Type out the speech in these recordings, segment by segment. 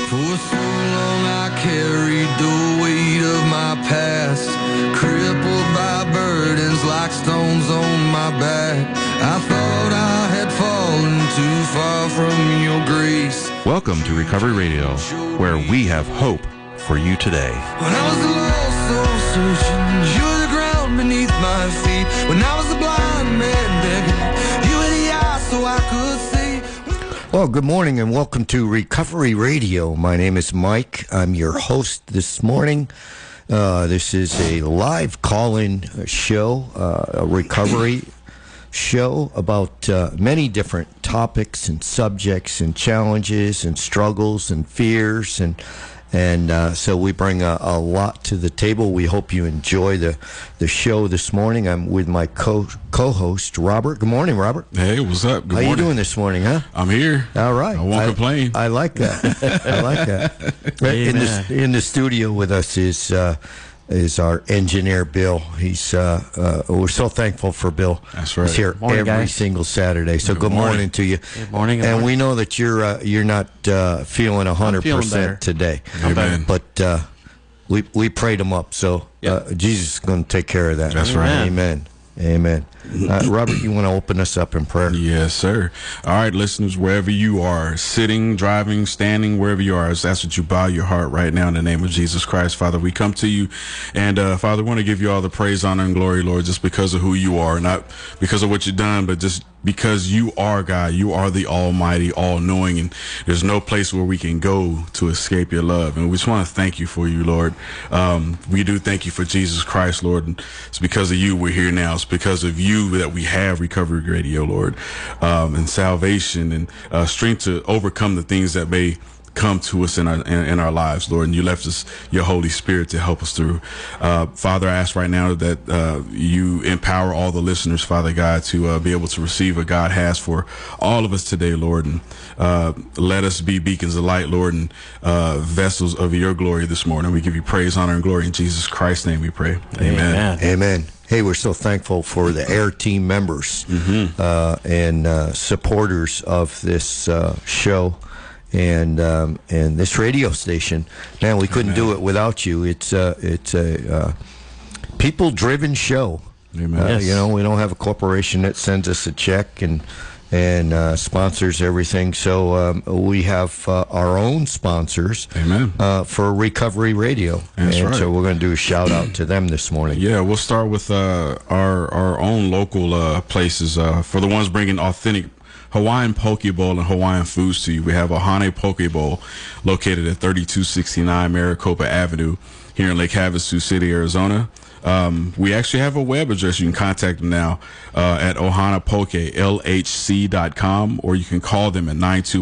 For so long I carried the weight of my past, crippled by burdens like stones on my back. I thought I had fallen too far from your grace. Welcome to Recovery Radio, where we have hope for you today. When I was lost, so searching, you were the ground beneath my feet. When I was a blind man begging, you were the eyes so I could see. Well, good morning and welcome to Recovery Radio. My name is Mike. I'm your host this morning. This is a live call-in show, a recovery show about many different topics and subjects and challenges and struggles and fears, and so we bring a lot to the table. We hope you enjoy the show this morning. I'm with my co-host, Robert. Good morning, Robert. Hey, what's up? Good morning. How you doing this morning, huh? I'm here. All right. I won't complain. I like that. I like that. In the studio with us is our engineer, Bill. He's we're so thankful for Bill. That's right. He's here every single Saturday. So good morning to you. Good morning. And we know that you're not feeling 100% today. Amen. But we prayed him up. So Jesus is going to take care of that. That's right. Amen. Amen. Robert, you want to open us up in prayer? Yes, sir. All right, listeners, wherever you are, sitting, driving, standing, wherever you are, I ask that you bow your heart right now in the name of Jesus Christ. Father, we come to you, and Father, we want to give you all the praise, honor, and glory, Lord, just because of who you are, not because of what you've done, but just because you are God. You are the Almighty, all-knowing, and there's no place where we can go to escape your love. And we just want to thank you for you, Lord. We do thank you for Jesus Christ, Lord. And it's because of you we're here now. It's because of you that we have Recovery Radio, Lord, and salvation and strength to overcome the things that may come to us in our lives, Lord, and you left us your Holy Spirit to help us through. Father, I ask right now that you empower all the listeners, Father God, to be able to receive what God has for all of us today, Lord, and let us be beacons of light, Lord, and vessels of your glory this morning. We give you praise, honor, and glory in Jesus Christ's name we pray. Amen. Amen. Hey, we're so thankful for the AIR team members and supporters of this show and this radio station. Man, we couldn't do it without you. It's a people-driven show. Amen. Yes. You know, we don't have a corporation that sends us a check and sponsors everything. So we have our own sponsors. Amen. For Recovery Radio. That's right. So we're going to do a shout out to them this morning. Yeah, we'll start with our own local places. For the ones bringing authentic Hawaiian poke bowl and Hawaiian foods to you, we have a Hane poke bowl located at 3269 Maricopa Avenue here in Lake Havasu City, Arizona. We actually have a web address. You can contact them now at ohanapokelhc.com, or you can call them at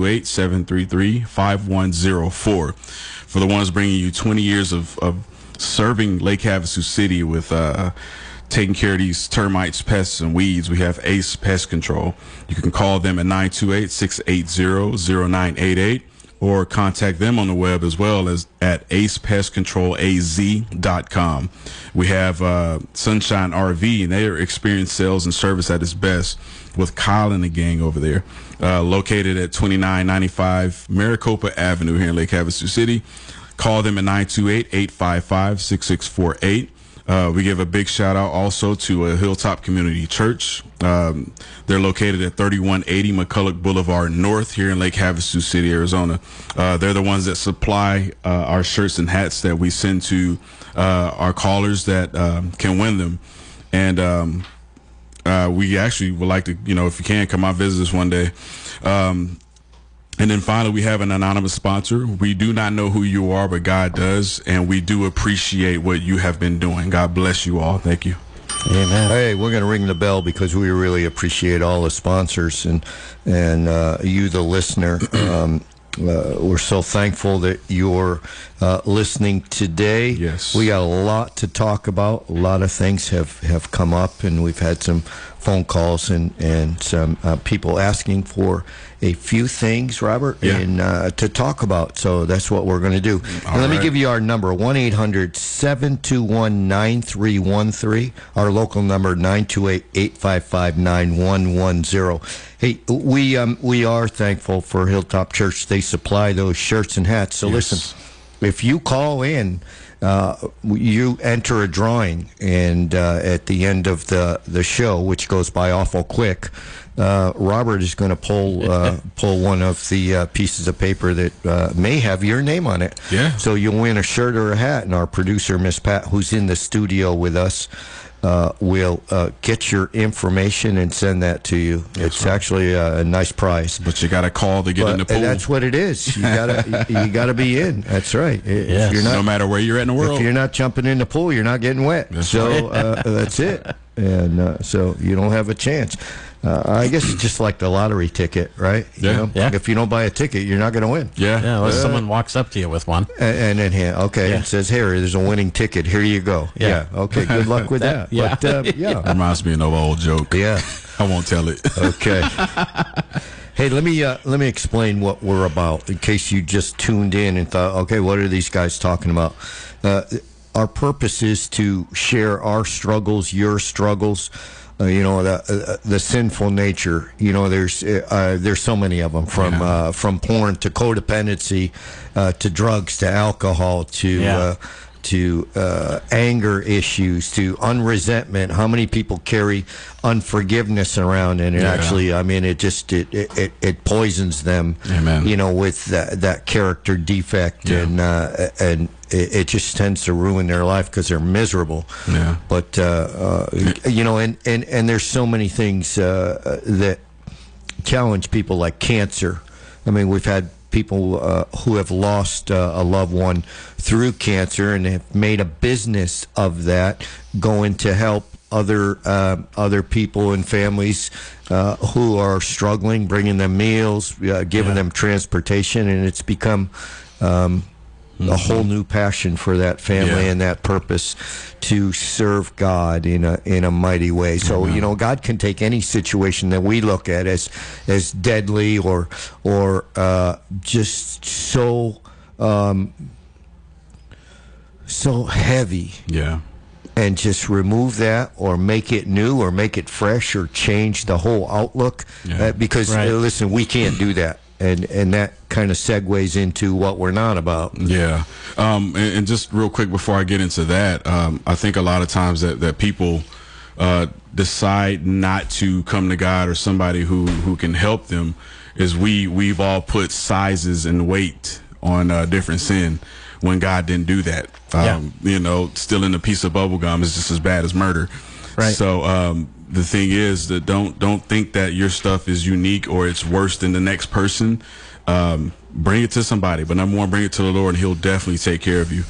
928-733-5104. For the ones bringing you 20 years of serving Lake Havasu City with taking care of these termites, pests, and weeds, we have Ace Pest Control. You can call them at 928-680-0988. or contact them on the web as well as at acepestcontrolaz.com. We have Sunshine RV, and they are experienced sales and service at its best with Kyle and the gang over there, located at 2995 Maricopa Avenue here in Lake Havasu City. Call them at 928-855-6648. We give a big shout out also to Hilltop Community Church. They're located at 3180 McCulloch Boulevard North here in Lake Havasu City, Arizona. They're the ones that supply our shirts and hats that we send to our callers that can win them. And we actually would like to, if you can, come out visit us one day. And then finally, we have an anonymous sponsor. We do not know who you are, but God does, and we do appreciate what you have been doing. God bless you all. Thank you. Amen. Hey, we're going to ring the bell because we really appreciate all the sponsors and you, the listener. We're so thankful that you're listening today. Yes. We got a lot to talk about. A lot of things have come up, and we've had some phone calls and some people asking for a few things, Robert, and to talk about. So that's what we're going to do. And let me give you our number, 1-800-721-9313. Our local number, 928-855-9110. Hey, we are thankful for Hilltop Church. They supply those shirts and hats. So listen, if you call in, you enter a drawing, and at the end of the show, which goes by awful quick, Robert is going to pull one of the pieces of paper that may have your name on it. Yeah. So you'll win a shirt or a hat, and our producer, Miss Pat, who's in the studio with us, will get your information and send that to you. It's actually a nice prize. But you got to call to get in the pool. That's what it is. You gotta be in. That's right. If you're not, no matter where you're at in the world. If you're not jumping in the pool, you're not getting wet. That's it. And so you don't have a chance. I guess it's just like the lottery ticket, right? Yeah. If you don't buy a ticket, you're not going to win. Yeah. Unless someone walks up to you with one. And then, and says, here, there's a winning ticket. Here you go. Yeah. Okay, good luck with that. Yeah. But, Reminds me of an old joke. Yeah. I won't tell it. Okay. Hey, let me explain what we're about in case you just tuned in and thought, okay, what are these guys talking about? Our purpose is to share our struggles, your struggles. The sinful nature. There's so many of them, from porn to codependency, to drugs, to alcohol, to anger issues, to unresentment. How many people carry unforgiveness around, and it actually, it poisons them. Amen. With that character defect, and it just tends to ruin their life because they're miserable. Yeah. But and there's so many things that challenge people, like cancer. I mean, we've had people who have lost a loved one through cancer and have made a business of that, going to help other people and families who are struggling, bringing them meals, giving them transportation, and it's become a whole new passion for that family and that purpose to serve God in a mighty way. So God can take any situation that we look at as deadly or just so heavy. Yeah. And just remove that, or make it new, or make it fresh, or change the whole outlook. Because listen, we can't do that. And that kind of segues into what we're not about. Yeah. And just real quick before I get into that, I think a lot of times that people decide not to come to God or somebody who can help them is we've all put sizes and weight on different sin when God didn't do that. Stealing a piece of bubble gum is just as bad as murder. Right. So the thing is that don't think that your stuff is unique or it's worse than the next person. Bring it to somebody, but number one, bring it to the Lord, and He'll definitely take care of you.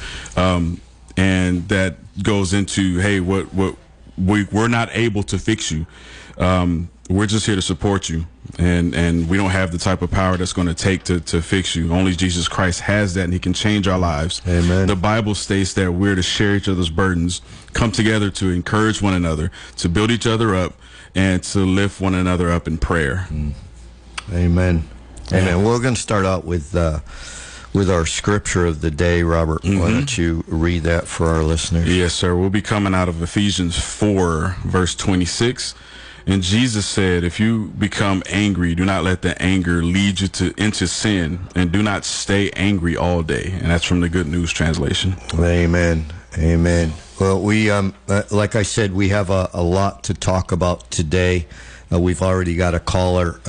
And that goes into, hey, we're not able to fix you. We're just here to support you, and we don't have the type of power that's going to take to fix you. Only Jesus Christ has that, and He can change our lives. Amen. The Bible states that we're to share each other's burdens, come together to encourage one another, to build each other up, and to lift one another up in prayer. Amen. Amen. We're going to start out with our scripture of the day, Robert. Why don't you read that for our listeners? Yes, sir. We'll be coming out of Ephesians 4, verse 26. And Jesus said, if you become angry, do not let the anger lead you into sin, and do not stay angry all day. And that's from the Good News Translation. Amen. Amen. Well, we, like I said, we have a lot to talk about today. We've already got a caller,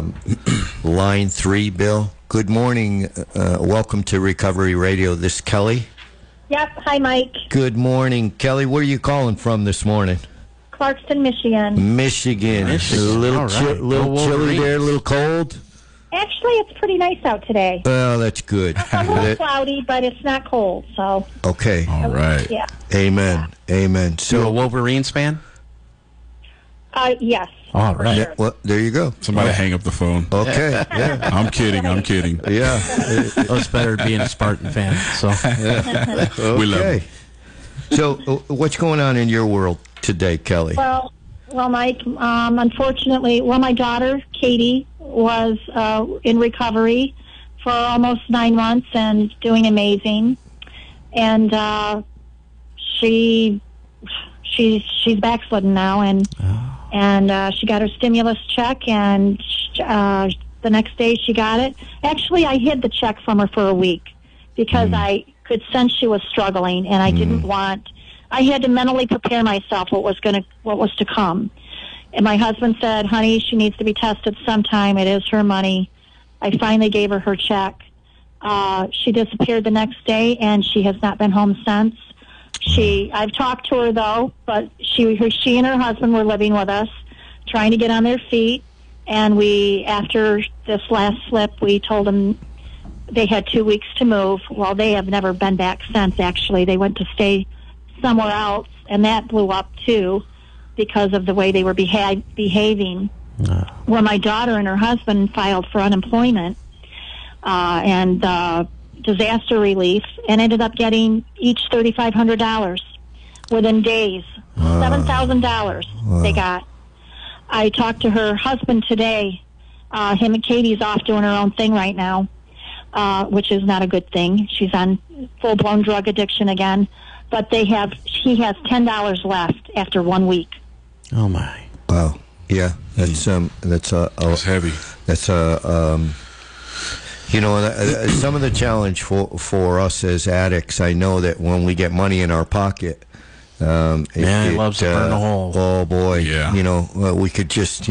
line 3, Bill. Good morning. Welcome to Recovery Radio. This is Kelly. Yep. Hi, Mike. Good morning, Kelly. Where are you calling from this morning? Clarkston, Michigan. Michigan. A little, little chilly there, a little cold? Actually, it's pretty nice out today. Well, that's good. It's a little cloudy, but it's not cold, so. Okay. All right. Yeah. Amen. Amen. So, a Wolverines fan? Yes. All right. Yeah, well, there you go. Somebody hang up the phone. Okay. Yeah. I'm kidding. Yeah. It's better being a Spartan fan. So Okay. We love you. So, what's going on in your world today, Kelly? Well, Well, Mike, unfortunately, my daughter, Katie, was in recovery for almost 9 months and doing amazing. And she's backslidden now, and she got her stimulus check, and the next day she got it. Actually, I hid the check from her for a week because I could sense she was struggling, and I didn't want. I had to mentally prepare myself what was to come. And my husband said, "Honey, she needs to be tested sometime. It is her money." I finally gave her her check. She disappeared the next day, and she has not been home since. I've talked to her though, but she and her husband were living with us, trying to get on their feet. And after this last slip, we told them they had 2 weeks to move. Well, they have never been back since. Actually, they went to stay somewhere else, and that blew up too because of the way they were behaving. Well, my daughter and her husband filed for unemployment and disaster relief, and ended up getting each $3,500 within days. $7,000 they got. I talked to her husband today. Him and Katie's off doing her own thing right now, which is not a good thing. She's on full-blown drug addiction again. But he has $10 left after 1 week. Oh my! Wow. Yeah, that's heavy. That's some of the challenge for us as addicts. I know that when we get money in our pocket, it loves to burn a hole. Oh boy, yeah. We could just,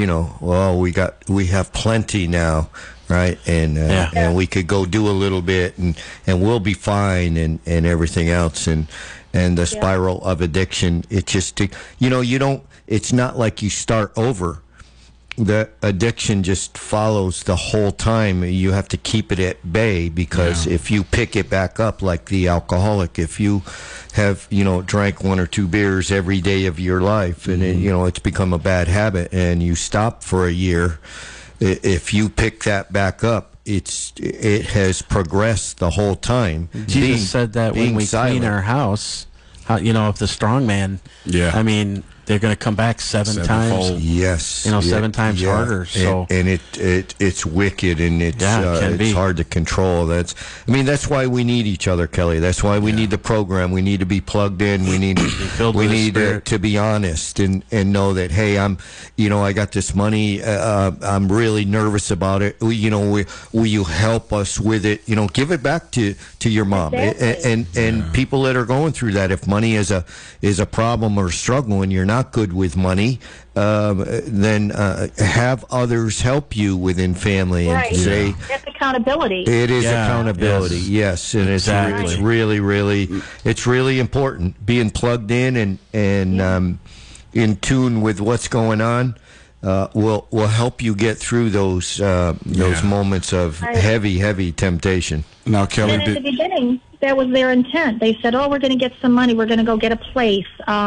we have plenty now, right? And we could go do a little bit, and we'll be fine, and everything else, and the spiral of addiction. It just, it's not like you start over. The addiction just follows the whole time. You have to keep it at bay, because if you pick it back up like the alcoholic, if you have, drank 1 or 2 beers every day of your life, and it's become a bad habit, and you stop for a year, if you pick that back up, it has progressed the whole time. Jesus said that when we clean our house, if the strong man, I mean, they're going to come back seven times. Yes, 7 times harder. So and it's wicked, and it's hard to control. That's why we need each other, Kelly. That's why we need the program. We need to be plugged in. We need to be honest and know that, hey, I got this money. I'm really nervous about it. Will you help us with it? Give it back to your mom. Exactly. And people that are going through that. If money is a problem or a struggle, and you're not good with money, then have others help you within family, and say that's accountability. It is accountability, yes, and exactly. It's really important. Being plugged in and in tune with what's going on will help you get through those moments of heavy temptation. Now, Kelly, and in the beginning, that was their intent. They said, "Oh, we're going to get some money. We're going to go get a place."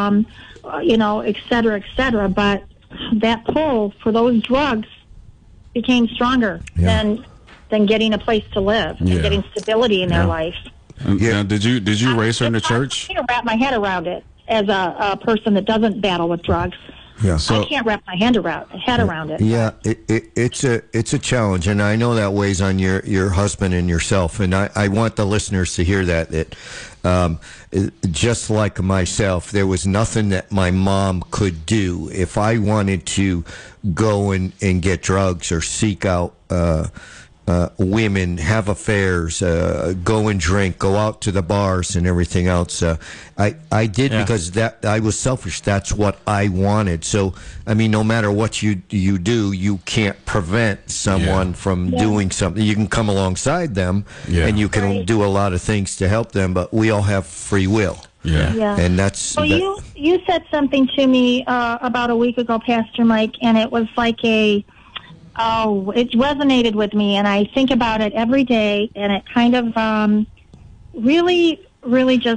Et cetera, et cetera. But that pull for those drugs became stronger than getting a place to live and getting stability in their life. Now, did you raise her in the church? I can't wrap my head around it as a person that doesn't battle with drugs. Yeah. I can't wrap my head around it. Yeah, it's a challenge, and I know that weighs on your husband and yourself, and I want the listeners to hear that just like myself, there was nothing that my mom could do if I wanted to go and get drugs or seek out women, have affairs, go and drink, go out to the bars and everything else. I did because that I was selfish. That's what I wanted. So, no matter what you do, you can't prevent someone from doing something. You can come alongside them, and you can do a lot of things to help them, but we all have free will. Yeah. And that's... Well, you said something to me about a week ago, Pastor Mike, and it was like it resonated with me, and I think about it every day, and it kind of really, really just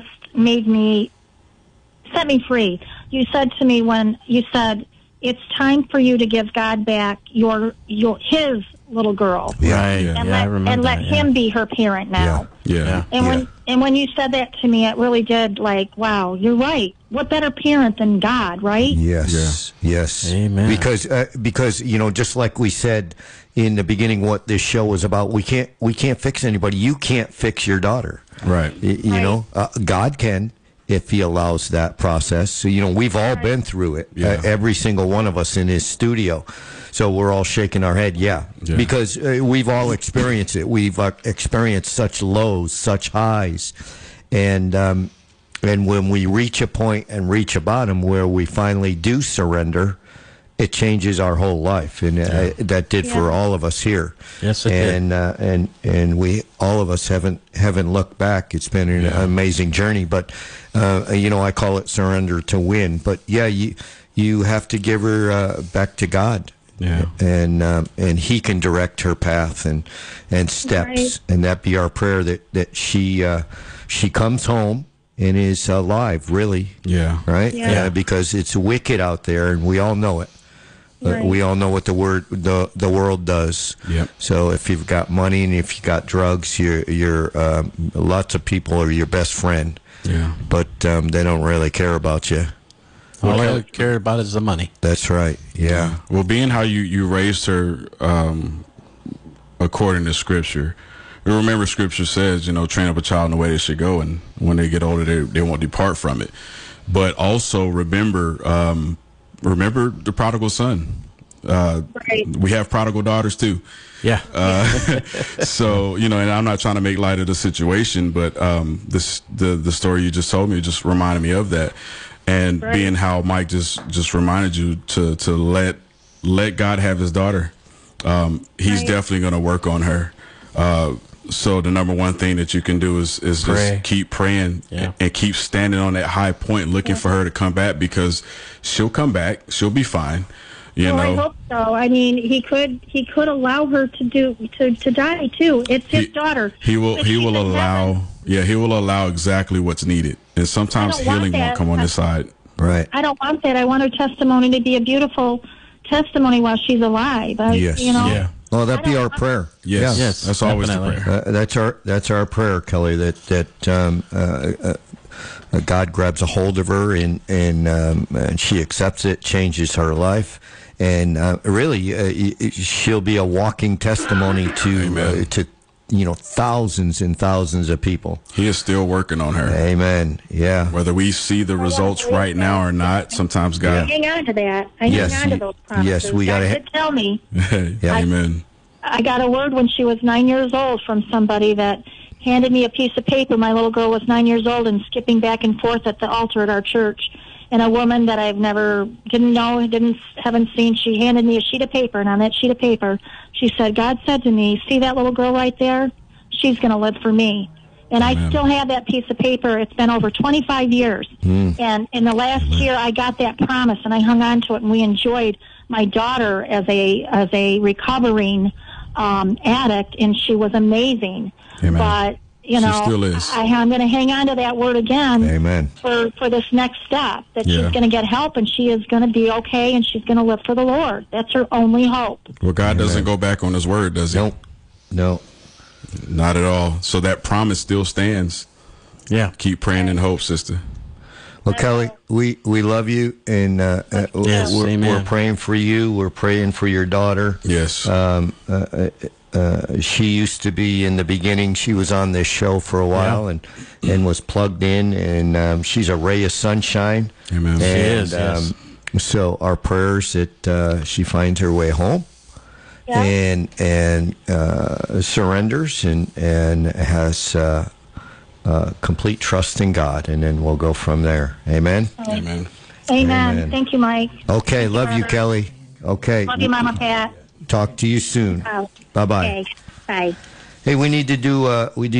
set me free. You said to me when you said, it's time for you to give God back his little girl. And let him be her parent now. Yeah. And when you said that to me, it really did, wow, you're right. what better parent than God, right? Yes, yes. Amen. Because just like we said in the beginning, what this show was about, we can't fix anybody. You can't fix your daughter, right? You know, God can, if He allows that process. So we've all been through it. Every single one of us in his studio. So we're all shaking our head, because we've all experienced it. We've experienced such lows, such highs, and when we reach a point and reach a bottom where we finally do surrender, it changes our whole life, and that did for all of us here. Yes, it did. And we all of us haven't looked back. It's been an amazing journey, but I call it surrender to win. But you have to give her back to God. Yeah, and He can direct her path and steps, and that be our prayer that she comes home and is alive, really. Yeah, right. Yeah, because it's wicked out there, and we all know it. We all know what the world does. Yep. So if you've got money and if you got drugs, you're lots of people are your best friend. Yeah, but they don't really care about you. All they care about is the money. That's right. Yeah. Well, being how you raised her according to Scripture, remember Scripture says, train up a child in the way they should go, and when they get older, they won't depart from it. But also remember the prodigal son. We have prodigal daughters too. Yeah. So and I'm not trying to make light of the situation, but the story you just told me just reminded me of that. And being how Mike just reminded you to let God have his daughter. He's definitely going to work on her. So the number one thing that you can do is just keep praying and keep standing on that high point, looking for her to come back, because she'll come back. She'll be fine. You know. I hope so. I mean, he could allow her to die too. It's his daughter. He will allow. Yeah, he will allow exactly what's needed. And sometimes healing won't come on this side. Right. I don't want that. I want her testimony to be a beautiful testimony while she's alive. Yes. Yeah. Well, that'd be our prayer. Yes. That's always the prayer. That's our prayer, Kelly. That God grabs a hold of her and she accepts it, changes her life, and really she'll be a walking testimony to thousands and thousands of people. He is still working on her. Amen. Yeah. Whether we see the results right now or not, sometimes God. I hang on to that. I hang on to those promises. Yes, we got to tell me. Amen. I got a word when she was 9 years old from somebody that handed me a piece of paper. My little girl was 9 years old and skipping back and forth at the altar at our church. And a woman that I've haven't seen, she handed me a sheet of paper, and on that sheet of paper, she said, God said to me, see that little girl right there? She's going to live for me. And Amen. I still have that piece of paper. It's been over 25 years. And in the last year, I got that promise, and I hung on to it, and we enjoyed my daughter as a recovering addict, and she was amazing. Amen. But she still is. I'm going to hang on to that word again. Amen. For this next step, that she's going to get help and she is going to be okay and she's going to live for the Lord. That's her only hope. Well, God doesn't go back on his word, does he? Nope. No. Not at all. So that promise still stands. Yeah. Keep praying in hope, sister. Well, Kelly, we love you, and we're praying for you. We're praying for your daughter. Yes. She used to be, in the beginning, she was on this show for a while and was plugged in, and she's a ray of sunshine. Amen. And, she is, yes. So our prayers that she finds her way home and surrenders and has complete trust in God, and then we'll go from there. Amen? Amen. Amen. Thank you, Mike. Okay, love you, Kelly. Okay. Love you, Mama Pat. Talk to you soon. Bye-bye. Okay. Bye. Hey, we need to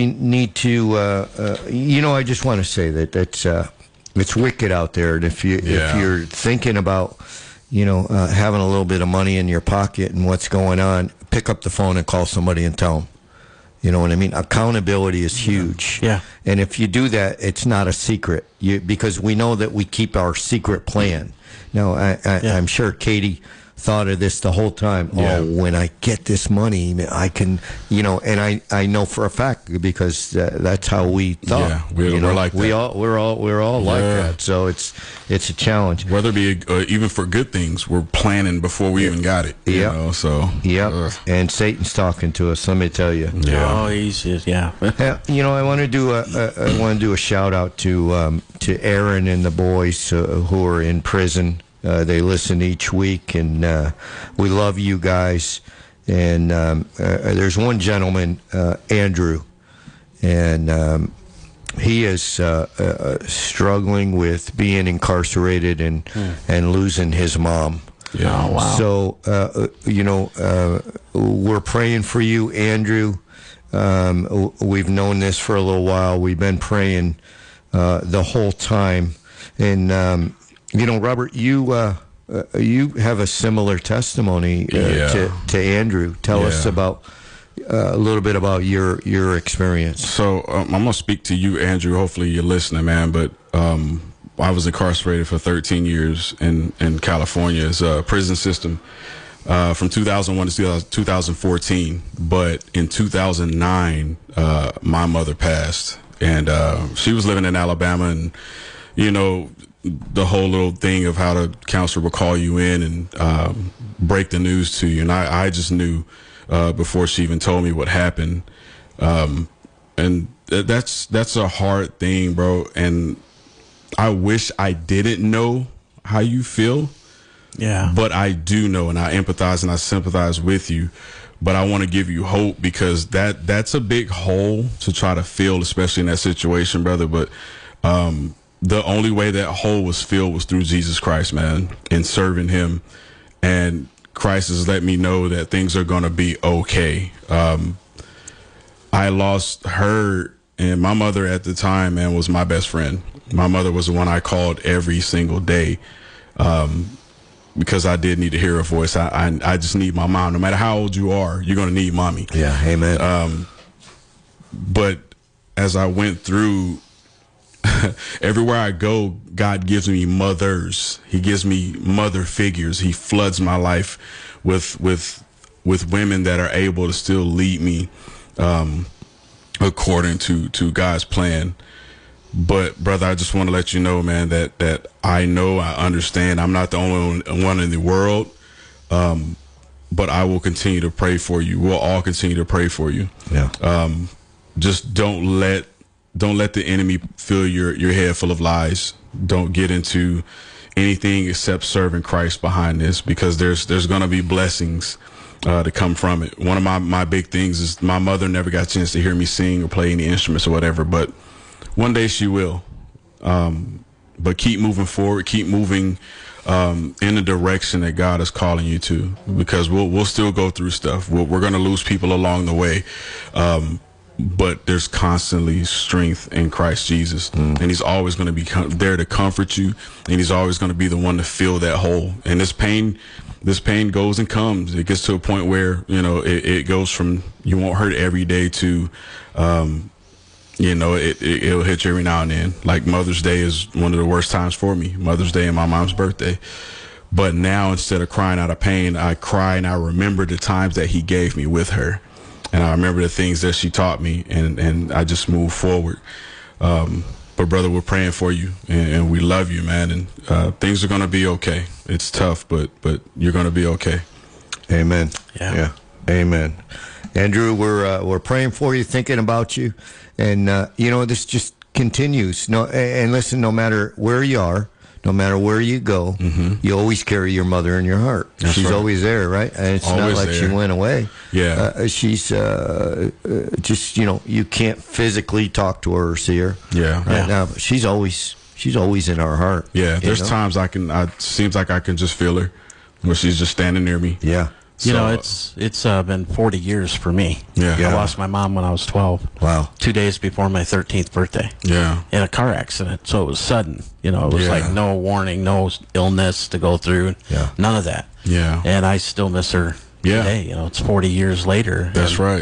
I just want to say that it's wicked out there, and if you're thinking about having a little bit of money in your pocket and what's going on, pick up the phone and call somebody and tell them. You know what I mean? Accountability is huge. Yeah. And if you do that, it's not a secret, because we know that we keep our secret plan. Now, I'm sure Katie thought of this the whole time. Yeah. Oh, when I get this money, I can, and I know for a fact because that's how we thought. Yeah, we're like that. We're all like that. So it's a challenge. Whether it be even for good things, we're planning before we even got it. Yeah. So. Yep. And Satan's talking to us. Let me tell you. Yeah. Oh, he's yeah. I want to do a shout out to Aaron and the boys who are in prison. They listen each week, and we love you guys. And there's one gentleman, Andrew, and he is struggling with being incarcerated and losing his mom. Yeah. Oh, wow. So, we're praying for you, Andrew. We've known this for a little while. We've been praying the whole time. And, Robert, you have a similar testimony to Andrew. Tell us about a little bit about your experience. So I'm going to speak to you, Andrew. Hopefully you're listening, man. But I was incarcerated for 13 years in California's prison system from 2001 to 2014. But in 2009, my mother passed. And she was living in Alabama. And, the whole little thing of how the counselor would call you in and break the news to you. And I just knew before she even told me what happened. And that's a hard thing, bro. And I wish I didn't know how you feel. Yeah. But I do know, and I empathize and I sympathize with you. But I want to give you hope because that's a big hole to try to fill, especially in that situation, brother. But the only way that hole was filled was through Jesus Christ, man, and serving him. And Christ has let me know that things are going to be okay. I lost her, and my mother at the time, man, was my best friend. My mother was the one I called every single day because I did need to hear her voice. I just need my mom. No matter how old you are, you're going to need mommy. Yeah, amen. But as I went through, everywhere I go, God gives me mothers. He gives me mother figures. He floods my life with women that are able to still lead me according to God's plan. But brother, I just want to let you know, man, that I know, I understand. I'm not the only one in the world, but I will continue to pray for you. We'll all continue to pray for you. Yeah. Just don't let the enemy fill your head full of lies. Don't get into anything except serving Christ behind this, because there's going to be blessings to come from it. One of my big things is my mother never got a chance to hear me sing or play any instruments or whatever, but one day she will. But keep moving forward, keep moving in the direction that God is calling you to, because we'll still go through stuff. We're going to lose people along the way. But there's constantly strength in Christ Jesus, and he's always going to be there to comfort you, and he's always going to be the one to fill that hole. And this pain goes and comes. It gets to a point where, it goes from you won't hurt every day to, it'll hit you every now and then. Like Mother's Day is one of the worst times for me, Mother's Day and my mom's birthday. But now, instead of crying out of pain, I cry and I remember the times that he gave me with her. And I remember the things that she taught me, and I just move forward. But brother, we're praying for you, and we love you, man. And things are going to be okay. It's tough, but you're going to be okay. Amen. Yeah. Amen. Andrew, we're praying for you, thinking about you, and this just continues. And listen, no matter where you are, no matter where you go, you always carry your mother in your heart. That's She's right. always there, right? And it's Always not like there. she went away. Yeah. She's just, you can't physically talk to her or see her right now, but she's always in our heart. Yeah, there's times seems like I can just feel her, where she's just standing near me. Yeah. It's been 40 years for me. Yeah. I lost my mom when I was 12. Wow. 2 days before my 13th birthday. Yeah. In a car accident. So it was sudden. It was like no warning, no illness to go through. Yeah. None of that. Yeah. And I still miss her today. It's 40 years later. That's right.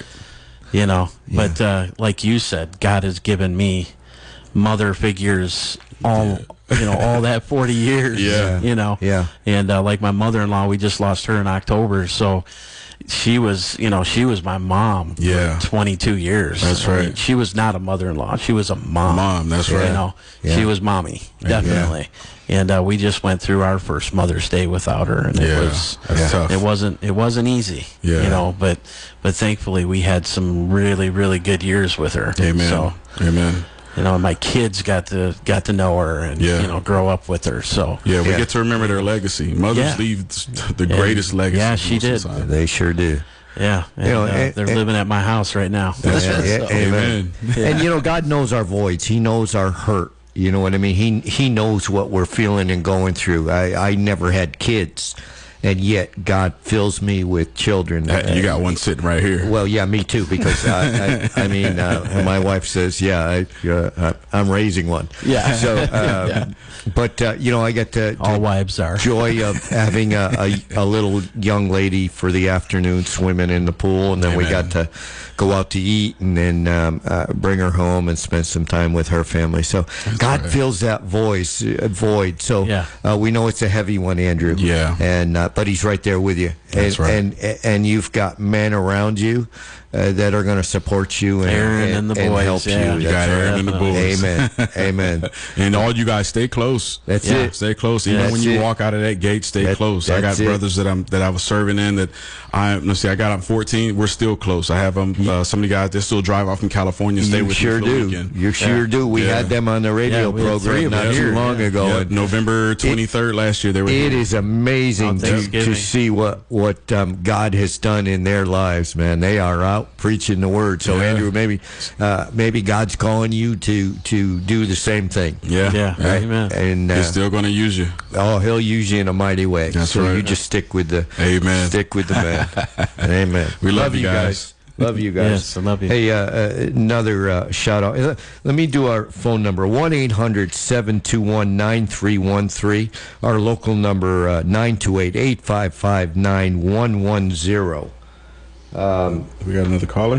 But like you said, God has given me mother figures all all that 40 years. Yeah. Yeah. And like my mother-in-law, we just lost her in October, so she was my mom for 22 years. That's right. I mean, she was not a mother-in-law. She was a mom. That's right. She was mommy, definitely. Yeah. And we just went through our first Mother's Day without her, and it was tough. It wasn't easy. But thankfully we had some really, really good years with her. Amen. So, Amen. My kids got to know her and grow up with her. So we get to remember their legacy. Mothers leave the greatest legacy. Yeah, she did. They sure do. Yeah, and, they're living at my house right now. Amen. And God knows our voids. He knows our hurt. You know what I mean? He knows what we're feeling and going through. I never had kids, and yet God fills me with children. You got one sitting right here. Well, yeah, me too, because my wife says, I'm raising one. Yeah. So, but I get to all wives are joy of having a little young lady for the afternoon swimming in the pool, and then we got to go out to eat, and then bring her home and spend some time with her family. So God fills that void. So we know it's a heavy one, Andrew. Yeah. And but He's right there with you. That's right. And you've got men around you that are going to support you and help you. You got Aaron and the boys. Amen. Amen. And all you guys, stay close. That's it. Stay close. Even when you walk out of that gate, stay close. I got brothers that I was serving in that I got up 14. We're still close. I have some of the guys that still drive off from California. Stay with me for the weekend. You sure do. We had them on the radio program not too long ago. November 23rd last year. They were It is amazing to see what God has done in their lives, man. They are out preaching the word. So Andrew, maybe God's calling you to do the same thing. Yeah. Right? Amen. And He's still going to use you. Oh, He'll use you in a mighty way. That's right. You just stick with the man. Amen. We love you guys. Love you guys. Yes, I love you. Hey, another shout out. Let me do our phone number: 1-800-721-9313. Our local number 928-855-9110. We got another caller.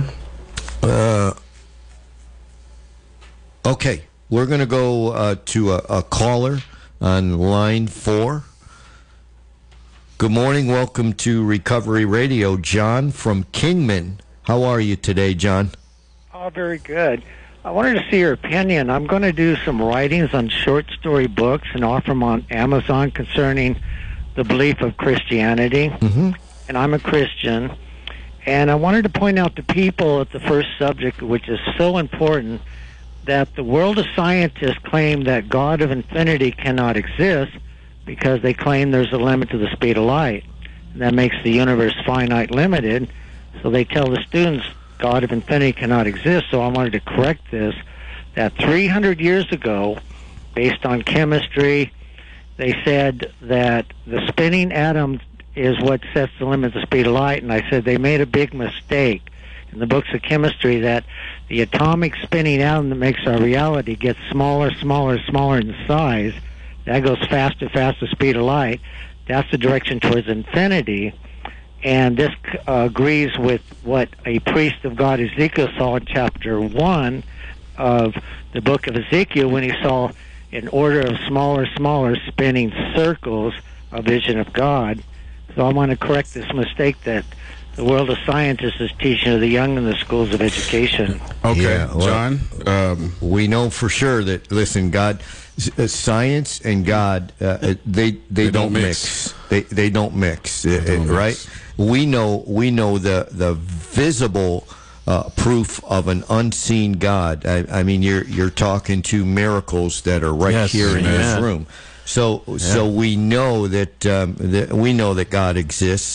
Okay, we're going to go to a caller on line 4. Good morning. Welcome to Recovery Radio. John from Kingman. How are you today, John? Oh, very good. I wanted to see your opinion. I'm going to do some writings on short story books and offer them on Amazon concerning the belief of Christianity. Mm-hmm. And I'm a Christian. And I wanted to point out to people at the first subject, which is so important, that the world of scientists claim that God of infinity cannot exist because they claim there's a limit to the speed of light. And that makes the universe finite limited. So they tell the students God of infinity cannot exist. So I wanted to correct this, that 300 years ago, based on chemistry, they said that the spinning atom is what sets the limit to the speed of light. And I said they made a big mistake in the books of chemistry, that the atomic spinning atom that makes our reality gets smaller in size. That goes faster the speed of light. That's the direction towards infinity. And this agrees with what a priest of God, Ezekiel, saw in chapter 1 of the book of Ezekiel, when he saw an order of smaller spinning circles, a vision of God. So I want to correct this mistake that the world of scientists is teaching to the young in the schools of education. Okay, John. We know for sure that, listen, God, science and God, they don't mix. They don't mix, right? We know the visible proof of an unseen God. I mean, you're talking to miracles that are right here in this room. So we know that God exists.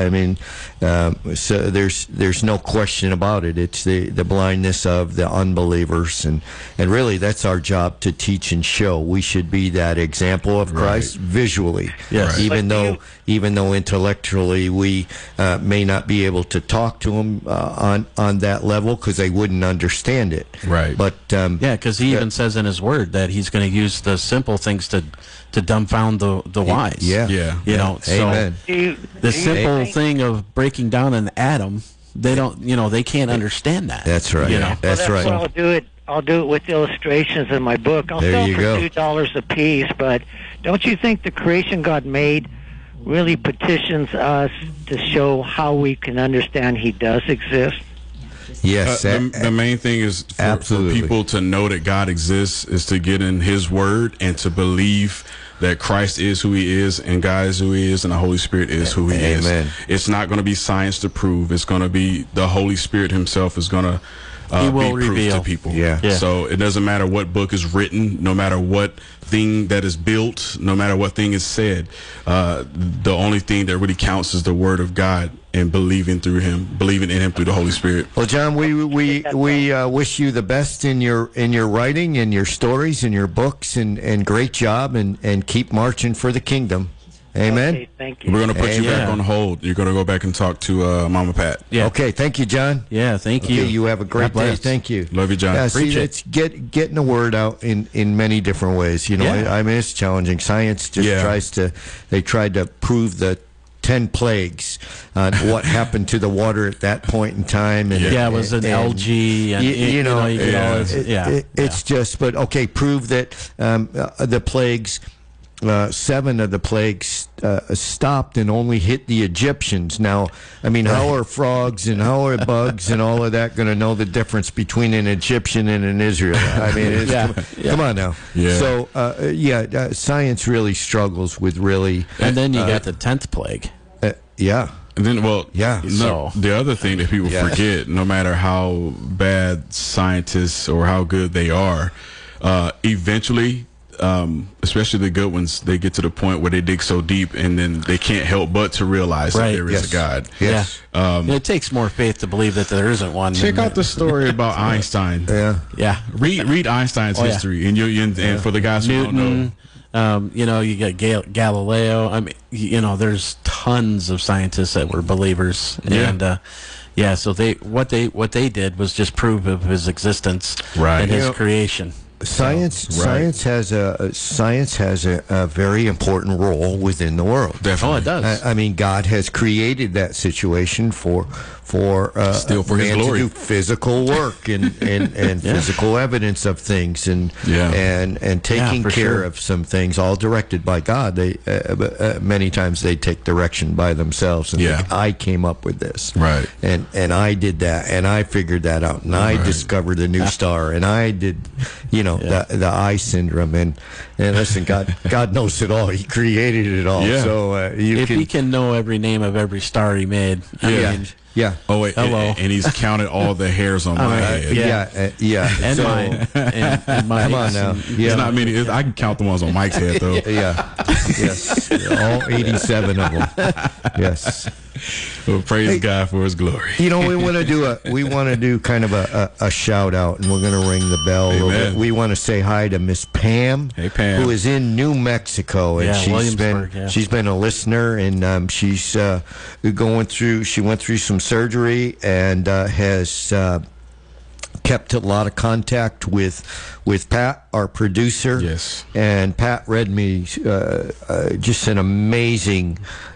So there's no question about it. It's the blindness of the unbelievers, and really that's our job to teach and show. We should be that example of Christ visually. Yes. Even though intellectually we may not be able to talk to them on that level because they wouldn't understand it. Right. But because he even says in his word that he's going to use the simple things to dumbfound the wise. Yeah. You know, Amen. So the simple thing of breaking down an atom, they can't understand that. That's right. You know? That's right. I'll do it. I'll do it with illustrations in my book. I'll sell for $2 a piece, but don't you think the creation God made really petitions us to show how we can understand He does exist? Yes. The main thing is for people to know that God exists is to get in His Word and to believe that Christ is who He is, and God is who He is, and the Holy Spirit is who He is. It's not going to be science to prove. It's going to be the Holy Spirit Himself is going to be proof to people. So it doesn't matter what book is written, no matter what thing that is built, no matter what thing is said. The only thing that really counts is the Word of God and believing in Him through the Holy Spirit. Well, John, we wish you the best in your writing and your stories and your books, and great job, and keep marching for the kingdom. Amen. Okay, thank you. We're going to put you back on hold. You're going to go back and talk to Mama Pat. Yeah. Okay. Thank you, John. Yeah. Thank you. You have a great day. Thank you. Love you, John. It's getting the word out in many different ways. You know, I mean, it's challenging. Science just tried to prove the 10 plagues on what happened to the water at that point in time. And it was an algae. And it's just, but okay, prove that the plagues. 7 of the plagues stopped and only hit the Egyptians. Now, I mean, how are frogs and how are bugs and all of that going to know the difference between an Egyptian and an Israelite? I mean, come on now. Yeah. So, science really struggles with really. And then you got the 10th plague. And then, the other thing that people forget, no matter how bad scientists or how good they are, eventually, especially the good ones, they get to the point where they dig so deep and then they can't help but to realize that there is a God. Yes. It takes more faith to believe that there isn't one. Check out the story about Einstein. Read Einstein's history, and for the guys who don't know. You got Galileo. I mean, there's tons of scientists that were believers, and so what they did was just prove of His existence and His creation. Science has a very important role within the world. Definitely. Oh, it does. I mean, God has created that situation for His glory, to do physical work and physical evidence of things and taking care of some things, all directed by God. They many times they take direction by themselves and think, I came up with this, right? And I did that, and I figured that out, and I discovered the new star, and I did, the eye syndrome, and listen, God knows it all. He created it all. Yeah. So if He can know every name of every star He made, I mean, yeah. Oh wait. Hello. And He's counted all the hairs on my head. And so, mine. And mine. Come on now. It's not many. I can count the ones on Mike's head though. Yes. All 87 of them. Yes. Well, praise God for His glory. We want to do kind of a shout out, and we're going to ring the bell. Amen. We want to say hi to Miss Pam, Hey, Pam, who is in New Mexico, and she's been a listener, and she's she went through some surgery and has kept a lot of contact with Pat, our producer. Yes. And Pat read me just an amazing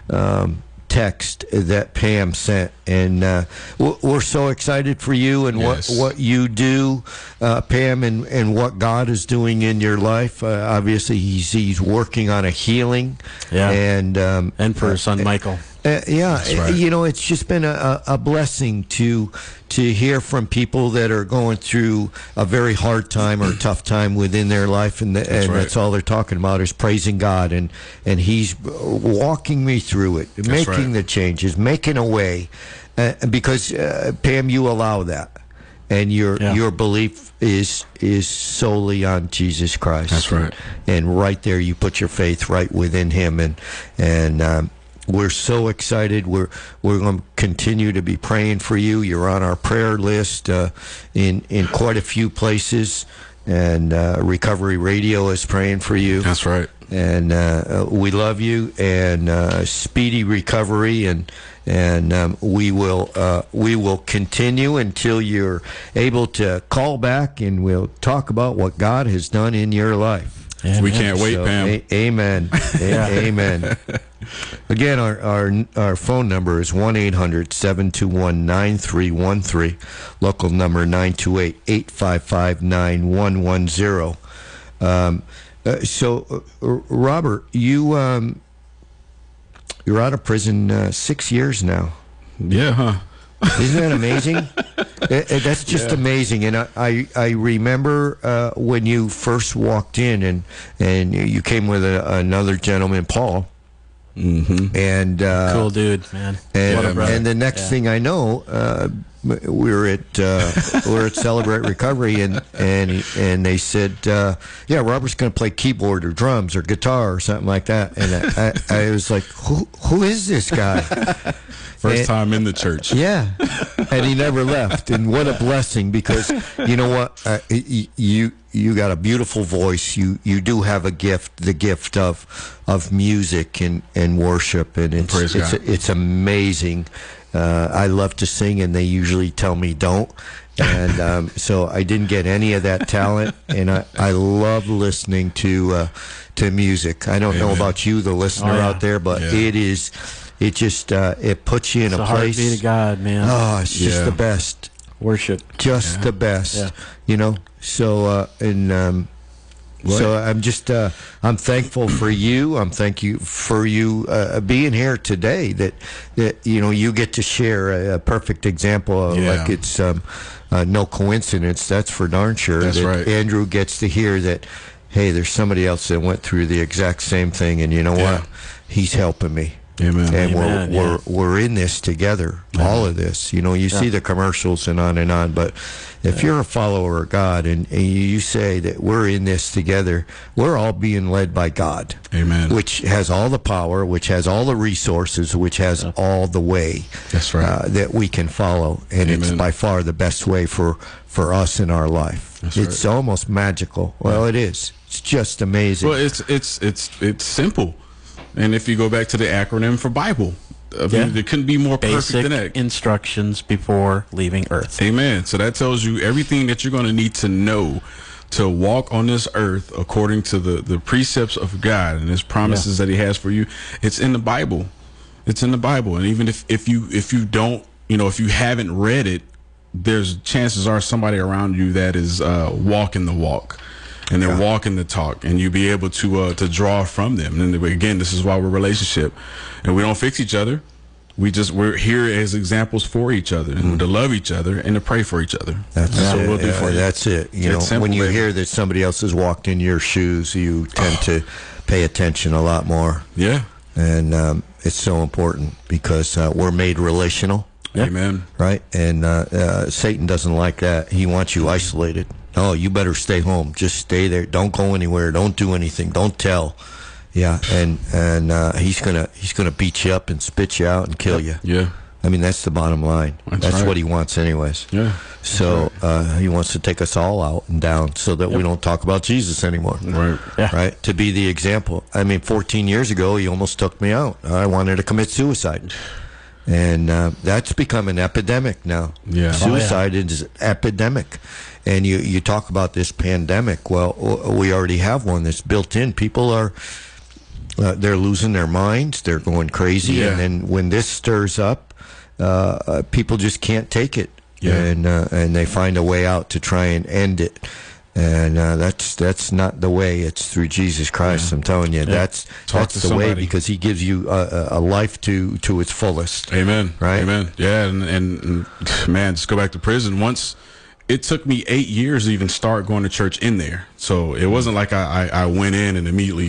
text that Pam sent, and we're so excited for you and what you do, Pam, and what God is doing in your life. Obviously, he's working on a healing, and for his son Michael. Right. It's just been a blessing to hear from people that are going through a very hard time or tough time within their life, and that's all they're talking about is praising God, and He's walking me through it, making the changes, making a way, because Pam, you allow that, and your belief is solely on Jesus Christ. That's right. And right there, you put your faith right within Him, and we're so excited. We're going to continue to be praying for you. You're on our prayer list in quite a few places, and Recovery Radio is praying for you. That's right. And we love you, and speedy recovery, and we will continue until you're able to call back, and we'll talk about what God has done in your life. We can't wait, Pam. Amen. Amen. Again, our phone number is 1-800-721-9313. Local number 928-855-9110. So, Robert, you're out of prison 6 years now. Yeah, huh? Isn't that amazing? That's just amazing. And I remember when you first walked in, and you came with another gentleman, Paul. Mm-hmm. And cool dude, man. And the next thing I know, we were at Celebrate Recovery, and they said, yeah, Robert's going to play keyboard or drums or guitar or something like that. And I was like, who is this guy? First time in the church. Yeah, and he never left. And what a blessing, because you know what, you got a beautiful voice. You do have a gift, the gift of music and worship, and it's amazing. I love to sing, and they usually tell me don't. And so I didn't get any of that talent, and I love listening to music. I don't know about you, the listener out there, but it just it puts you in a place. Heartbeat of God, man. Oh, it's just the best. Worship. Just the best. You know. So so I'm just I'm thankful for you. I'm thankful for you being here today. That you know, you get to share a perfect example of, like, it's no coincidence. That's for darn sure. That's that right. Andrew gets to hear that. Hey, there's somebody else that went through the exact same thing, and you know what? He's helping me. Amen. And we're in this together. All of this, you know. You see the commercials and on, but if you're a follower of God and you say that we're in this together, we're all being led by God. Amen. Which has all the power, which has all the resources, which has all the way. That's right. That we can follow, and it's by far the best way for us in our life. It's almost magical. Well, it is. It's just amazing. Well, it's simple. And if you go back to the acronym for Bible, I mean, there couldn't be more perfect than that. Basic instructions before leaving Earth. Amen. So that tells you everything that you're going to need to know to walk on this earth according to the precepts of God and His promises that He has for you. It's in the Bible. It's in the Bible. And even if you don't, you know, if you haven't read it, there's chances are somebody around you that is walking the walk. And they're walking the talk, and you'll be able to draw from them. And again, this is why we're a relationship, and we don't fix each other. We're here as examples for each other, and to love each other and to pray for each other. That's what we'll do for you. That's it. You know, simple, when you hear that somebody else has walked in your shoes, you tend to pay attention a lot more. Yeah, and it's so important because we're made relational. Amen. Right, and Satan doesn't like that. He wants you isolated. Oh, you better stay home. Just stay there. Don't go anywhere. Don't do anything. Don't tell. Yeah, and he's gonna beat you up and spit you out and kill you. Yeah. I mean, that's the bottom line. That's what he wants, anyways. Yeah. So he wants to take us all out and down so that we don't talk about Jesus anymore. Right. Yeah. Right. To be the example. I mean, 14 years ago, he almost took me out. I wanted to commit suicide. And that's become an epidemic now. Yeah. Suicide is an epidemic. And you talk about this pandemic. Well, we already have one that's built in. People are they're losing their minds. They're going crazy. Yeah. And then when this stirs up, people just can't take it. Yeah. And they find a way out to try and end it. And that's not the way. It's through Jesus Christ. I'm telling you, that's the way, because He gives you a life to its fullest. Amen. Right. Amen. Yeah. And man, just go back to prison. Once it took me 8 years to even start going to church in there. So it wasn't like I went in and immediately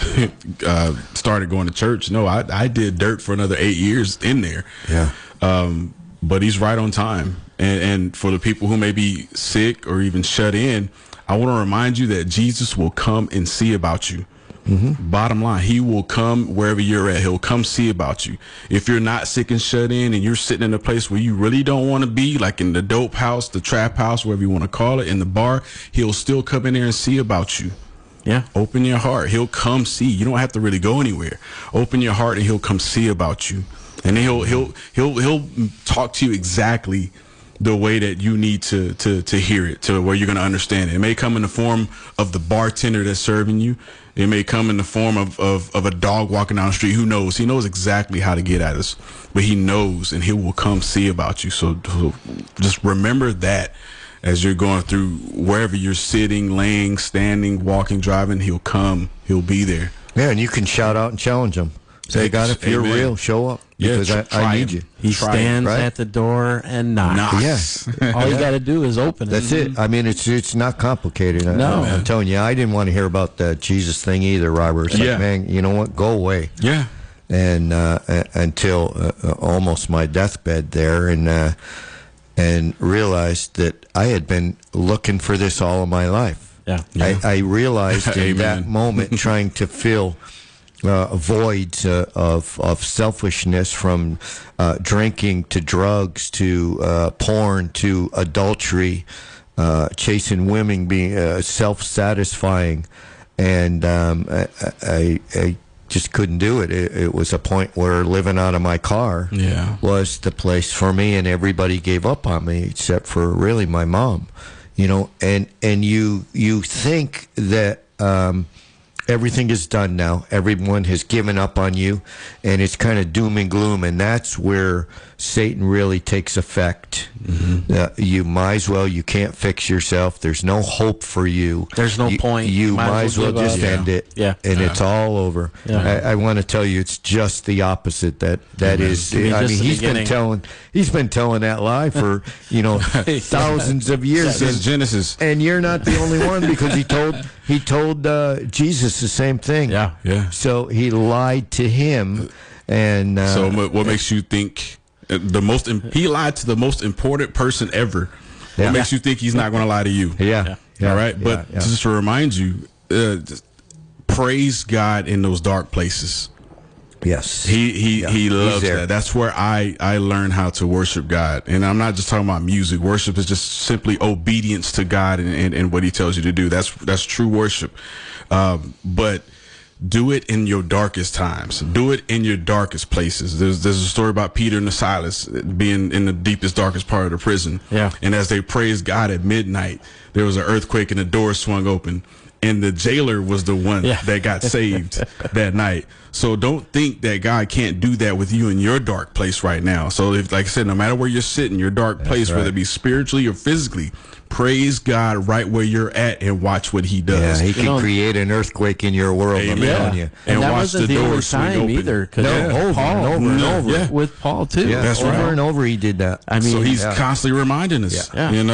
started going to church. No, I did dirt for another 8 years in there. Yeah. But He's right on time. And for the people who may be sick or even shut in, I want to remind you that Jesus will come and see about you. Mm-hmm. Bottom line, He will come wherever you're at. He'll come see about you. If you're not sick and shut in and you're sitting in a place where you really don't want to be, like in the dope house, the trap house, whatever you want to call it, in the bar, He'll still come in there and see about you. Yeah. Open your heart. He'll come see. You don't have to really go anywhere. Open your heart and He'll come see about you. And then he'll talk to you exactly the way that you need to hear it, to where you're going to understand it. It may come in the form of the bartender that's serving you. It may come in the form of a dog walking down the street. Who knows? He knows exactly how to get at us, but he knows, and he will come see about you. So just remember that as you're going through wherever you're sitting, laying, standing, walking, driving, he'll come. He'll be there. Yeah, and you can shout out and challenge him. Say, God, if you're real, show up. Because I need you. He stands at the door and knocks. Yeah. All you got to do is open it. That's it. I mean, it's not complicated. No. I'm telling you, I didn't want to hear about the Jesus thing either, Robert. It's like, man, you know what? Go away. Yeah. And until almost my deathbed there, and realized that I had been looking for this all of my life. Yeah. I realized in that moment, trying to fill voids of selfishness, from drinking to drugs to porn to adultery, chasing women, being self-satisfying, and I just couldn't do it. It was a point where living out of my car was the place for me, and everybody gave up on me except for really my mom. You know, and you think that everything is done now. Everyone has given up on you, and it's kind of doom and gloom, and that's where Satan really takes effect. You might as well. You can't fix yourself. There's no hope for you. There's no point. You might as well just end it. Yeah. And it's all over. Yeah. I want to tell you, it's just the opposite. That is. I mean, he's been telling that lie for thousands of years. Since Genesis. And you're not the only one, because he told Jesus the same thing. Yeah. Yeah. So he lied to him, and so what makes you think he lied to the most important person ever? What makes you think he's not going to lie to you? Yeah. All right. But just to remind you, praise God in those dark places. Yes. He loves that. That's where I learned how to worship God. And I'm not just talking about music. Worship is just simply obedience to God and what he tells you to do. That's true worship. But do it in your darkest times. Do it in your darkest places. There's a story about Peter and Silas being in the deepest, darkest part of the prison. Yeah. And as they praised God at midnight, there was an earthquake and the door swung open. And the jailer was the one that got saved that night. So don't think that God can't do that with you in your dark place right now. So if, like I said, no matter where you're sitting, your dark place, whether it be spiritually or physically, praise God right where you're at and watch what he does. Yeah, he can create an earthquake in your world. Amen. I'm telling you. And that watch wasn't the only time either. Over and over. With Paul too. Yeah, that's right. Over and over he did that. I mean, so he's constantly reminding us,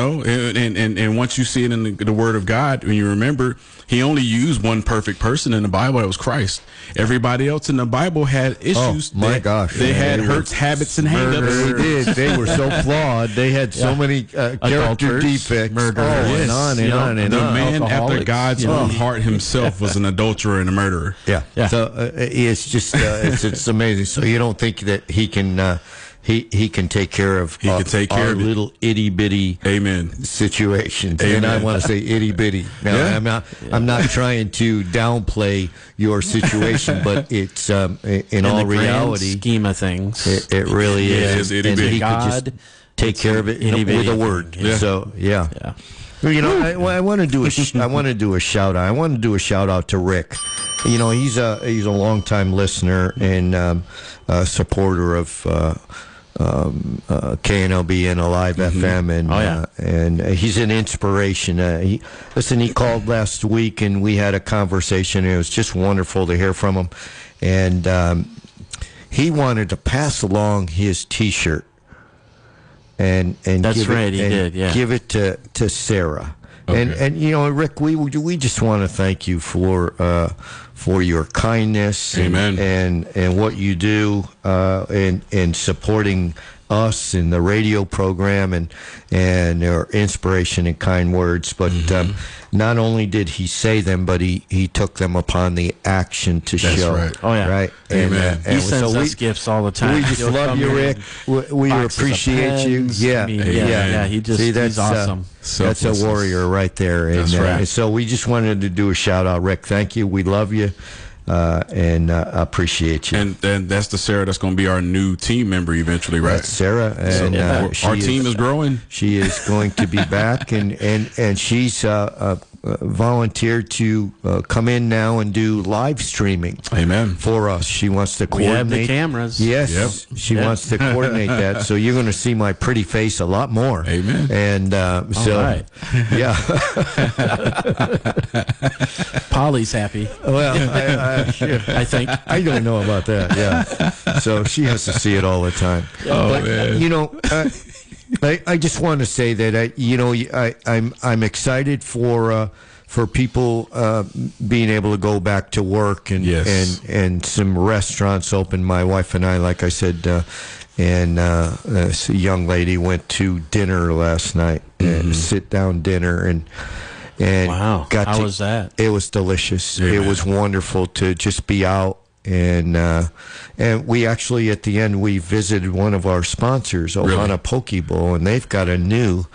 and once you see it in the Word of God, when you remember, he only used one perfect person in the Bible. That was Christ. Everybody else in the Bible had issues. Oh, my gosh. They had hurts, habits, and hang-ups. They did. They were so flawed. They had so many character defects. And on and on and the on. man after God's own heart himself was an adulterer and a murderer. Yeah. So it's just it's amazing. So you don't think that he can he can take care of our little itty bitty situations. Amen. And I want to say itty bitty. Now I'm not trying to downplay your situation, but it's in all reality, scheme of things, it really is. Itty and bitty. he could just take care of it with a word. Yeah. So You know, I want to do a shout out. I want to do a shout out to Rick. You know, he's a longtime listener and supporter of KNLB and Alive FM, and he's an inspiration. He called last week and we had a conversation. It was just wonderful to hear from him, and he wanted to pass along his T-shirt. And that's right, he did. Give it to Sarah. Okay. And you know, Rick, we just want to thank you for your kindness, and what you do in supporting us in the radio program and your inspiration and kind words. But not only did he say them, but he took them upon the action to show. Right. Oh yeah, right. Amen. And he sends us gifts all the time. We just love you, Rick. We appreciate you. Yeah, he's awesome. That's a warrior right there. And, that's right. And so we just wanted to do a shout out, Rick. Thank you. We love you. And appreciate you. And that's the Sarah that's going to be our new team member eventually, right? That's Sarah. And our team is growing. She is going to be back, and she's volunteered to come in now and do live streaming. Amen. For us. She wants to coordinate. We have the cameras. Yes. Yep. She wants to coordinate that. So you're going to see my pretty face a lot more. Amen. And so, right. yeah. Polly's happy. Well, I think. I don't know about that. Yeah. So she has to see it all the time. But, man. you know, I just want to say that I'm excited for people being able to go back to work and some restaurants open. My wife and I, like I said, and a young lady went to dinner last night, sit down dinner, and wow, how was that? It was delicious. Amen. It was wonderful to just be out. And we actually, at the end, we visited one of our sponsors, Ohana Poke Bowl, and they've got a new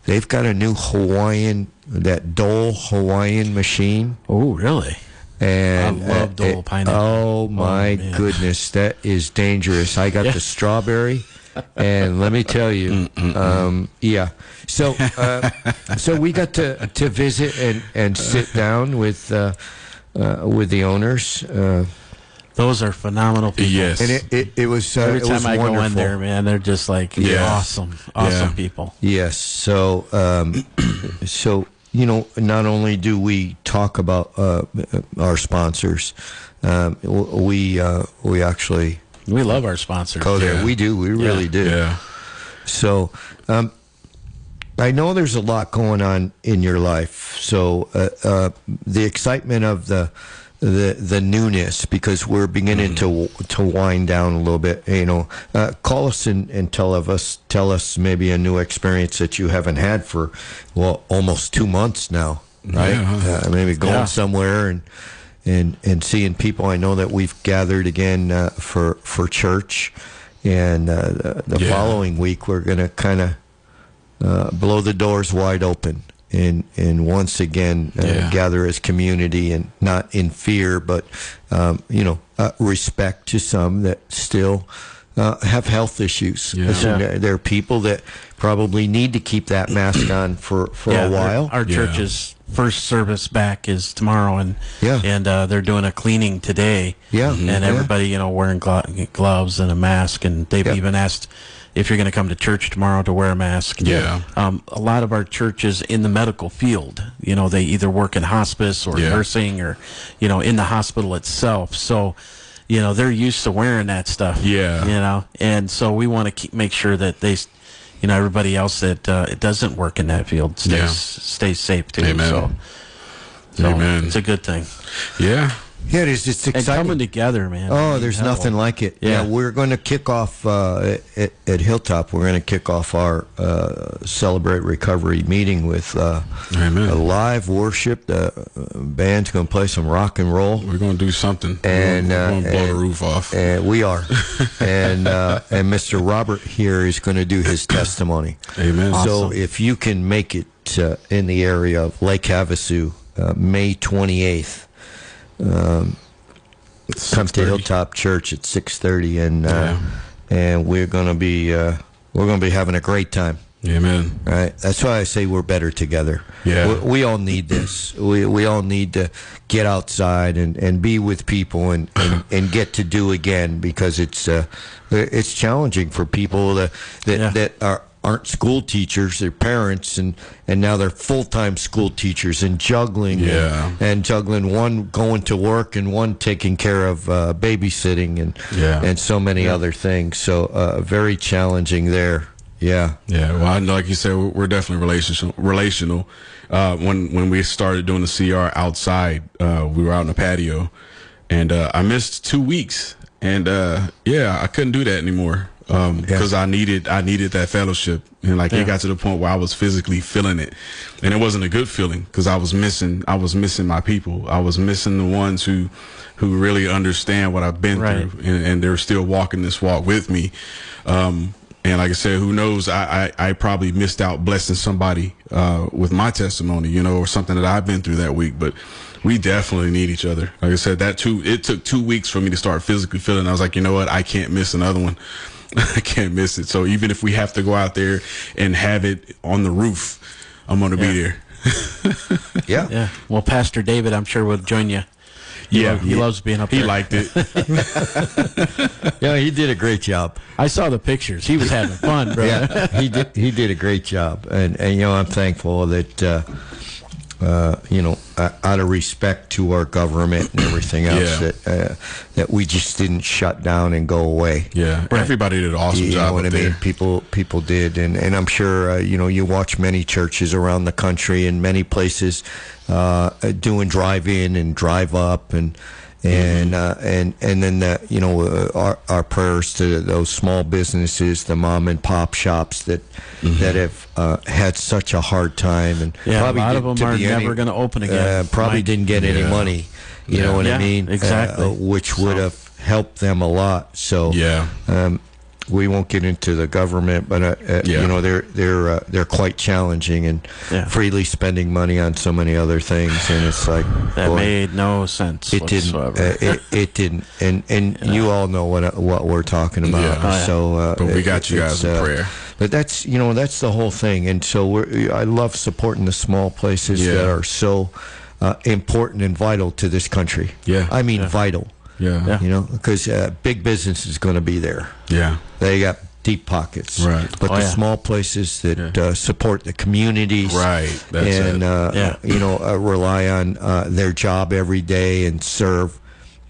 Hawaiian, that Dole Hawaiian machine. Oh, really? And I love Dole pineapple. Oh my goodness, that is dangerous. I got the strawberry, and let me tell you, yeah. So we got to visit and sit down with the owners. Those are phenomenal people. Yes. And it was every it time was I wonderful. go in there, man, they're just like awesome people. Yes. So so not only do we talk about our sponsors, we actually love our sponsors. go there. We do. We really do. Yeah. So I know there's a lot going on in your life. So the excitement of the newness, because we're beginning to wind down a little bit. Call us and tell us maybe a new experience that you haven't had for almost 2 months now, right? Yeah. Maybe going somewhere and seeing people. I know that we've gathered again for church, and the following week we're going to kind of blow the doors wide open. And once again, gather as community, and not in fear, but respect to some that still have health issues. Yeah. There are people that probably need to keep that mask on for a while. Our church's first service back is tomorrow, and they're doing a cleaning today. Yeah, and everybody wearing gloves and a mask, and they've even asked if you're going to come to church tomorrow to wear a mask. Yeah. A lot of our churches in the medical field, they either work in hospice or nursing, or, in the hospital itself. So, they're used to wearing that stuff. Yeah. And so we want to make sure that they, everybody else that it doesn't work in that field stays safe too. Amen. So Amen. It's a good thing. Yeah. Yeah, it is. It's exciting. And coming together, man. Oh, there's nothing like it. Yeah, we're going to kick off at Hilltop. We're going to kick off our Celebrate Recovery meeting with a live worship. The band's going to play some rock and roll. We're going to do something. And we're going to blow the roof off. We are. and Mr. Robert here is going to do his testimony. Amen. So if you can make it in the area of Lake Havasu, May 28th. Come to Hilltop Church at 6:30, and we're gonna be having a great time. Amen. Right. That's why I say we're better together. Yeah. We all need this. We all need to get outside and be with people and get to do again, because it's challenging for people that aren't school teachers, they're parents, and now they're full-time school teachers, and juggling and juggling, one going to work and one taking care of babysitting and so many other things. So very challenging there. Yeah. Well, like you said, we're definitely relational. When we started doing the CR outside, we were out in the patio, and I missed 2 weeks, and I couldn't do that anymore. Because I needed that fellowship, and it got to the point where I was physically feeling it, and it wasn't a good feeling, because I was missing my people. I was missing the ones who really understand what I've been through, and they're still walking this walk with me. And like I said, who knows? I probably missed out blessing somebody with my testimony, or something that I've been through that week. But we definitely need each other. Like I said, it took 2 weeks for me to start physically feeling. I was like, you know what? I can't miss another one. I can't miss it. So even if we have to go out there and have it on the roof, I'm going to be there. Yeah. Yeah. Well, Pastor David, I'm sure will join you. He loves being up there. He liked it. Yeah, he did a great job. I saw the pictures. He was having fun, bro. Yeah, he did a great job, and I'm thankful that out of respect to our government and everything else, that we just didn't shut down and go away. Yeah, everybody did an awesome job. You know what I mean? People did, and I'm sure you watch many churches around the country and many places doing drive-in and drive-up and then our prayers to those small businesses, the mom and pop shops that have had such a hard time, and probably a lot of them are never going to open again. Probably didn't get any money. You know what I mean? Exactly. Which would have helped them a lot. So we won't get into the government, but they're quite challenging and freely spending money on so many other things, and it's like that made no sense. It whatsoever. didn't. It didn't. And you all know what we're talking about. Yeah. So, but we got you guys in prayer. But that's the whole thing, and so I love supporting the small places that are so important and vital to this country. Yeah, I mean vital. Yeah. Because big business is going to be there. Yeah. They got deep pockets. Right. But the small places that support the communities. Right. That's rely on their job every day and serve.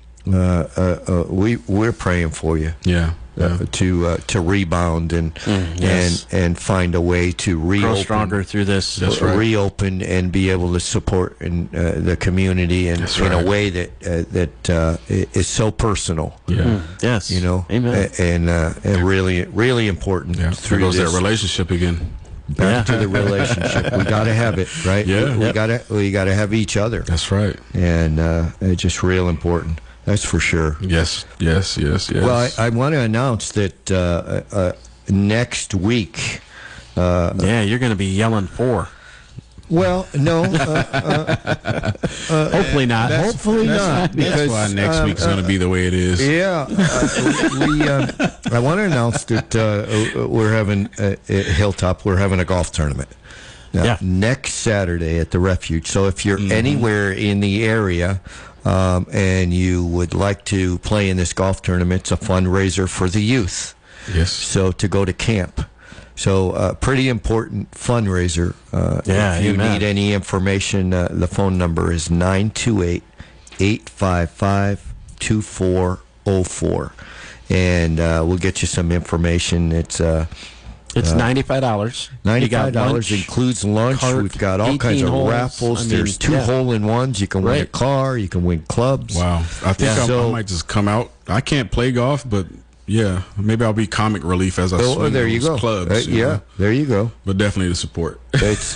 We're praying for you. Yeah. To rebound and find a way to reopen, grow stronger through this. Reopen and be able to support the community in a way that is so personal. Yeah. Yes. Amen. And really, really important. Yeah. Through goes that relationship again. Back to the relationship. We got to have it, right? Yeah. We got to have each other. That's right. And it's just real important. That's for sure. Yes. Well, I want to announce that next week. You're going to be yelling 4. Well, no. Hopefully not. Hopefully not. Because that's why next week's going to be the way it is. Yeah. I want to announce that we're having at Hilltop. We're having a golf tournament. Next Saturday at the Refuge. So if you're anywhere in the area. And you would like to play in this golf tournament, it's a fundraiser for the youth. Yes. So to go to camp. So pretty important fundraiser. If you need any information, the phone number is 928-855-2404. And we'll get you some information. It's $95. $95 includes lunch. We've got all kinds of raffles. There's 2 hole-in-ones. You can win a car. You can win clubs. Wow. I think I might just come out. I can't play golf, but maybe I'll be comic relief as I swing those clubs. There you go. But definitely the support. It's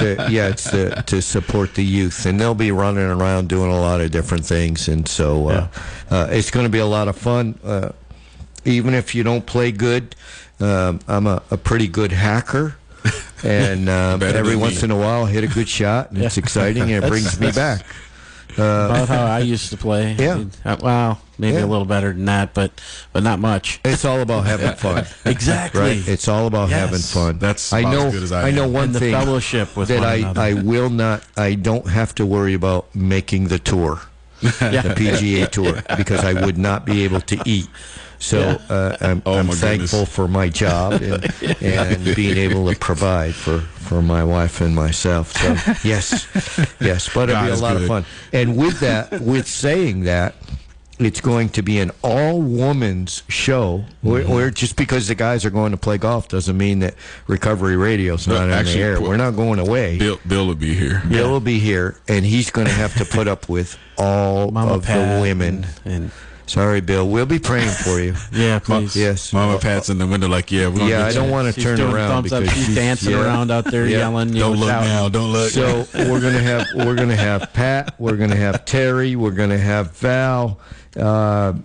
to support the youth, and they'll be running around doing a lot of different things, and so it's going to be a lot of fun. Even if you don't play good. I'm a pretty good hacker, and every once in a while I hit a good shot, and it's exciting, and it brings me back. About how I used to play. Yeah. Well, maybe a little better than that, but not much. It's all about having fun. Exactly. Right? It's all about having fun. That's as good as I know one thing. The fellowship with that one another. I don't have to worry about making the tour, the PGA Tour, because I would not be able to eat. So I'm thankful for my job and being able to provide for my wife and myself. So yes, but it'll be a lot of fun. And with saying that, it's going to be an all-women's show. Where just because the guys are going to play golf doesn't mean that Recovery Radio's not on the air. We're not going away. Bill will be here. Bill will be here, and he's going to have to put up with all Mama of Pat the women. And sorry, Bill. We'll be praying for you. Yeah, please. Yes. Mama Pat's in the window like, I don't want to turn around because she's dancing around out there yelling. Don't look now. Don't look. So we're gonna have Pat. We're gonna have Terry. We're gonna have Val. And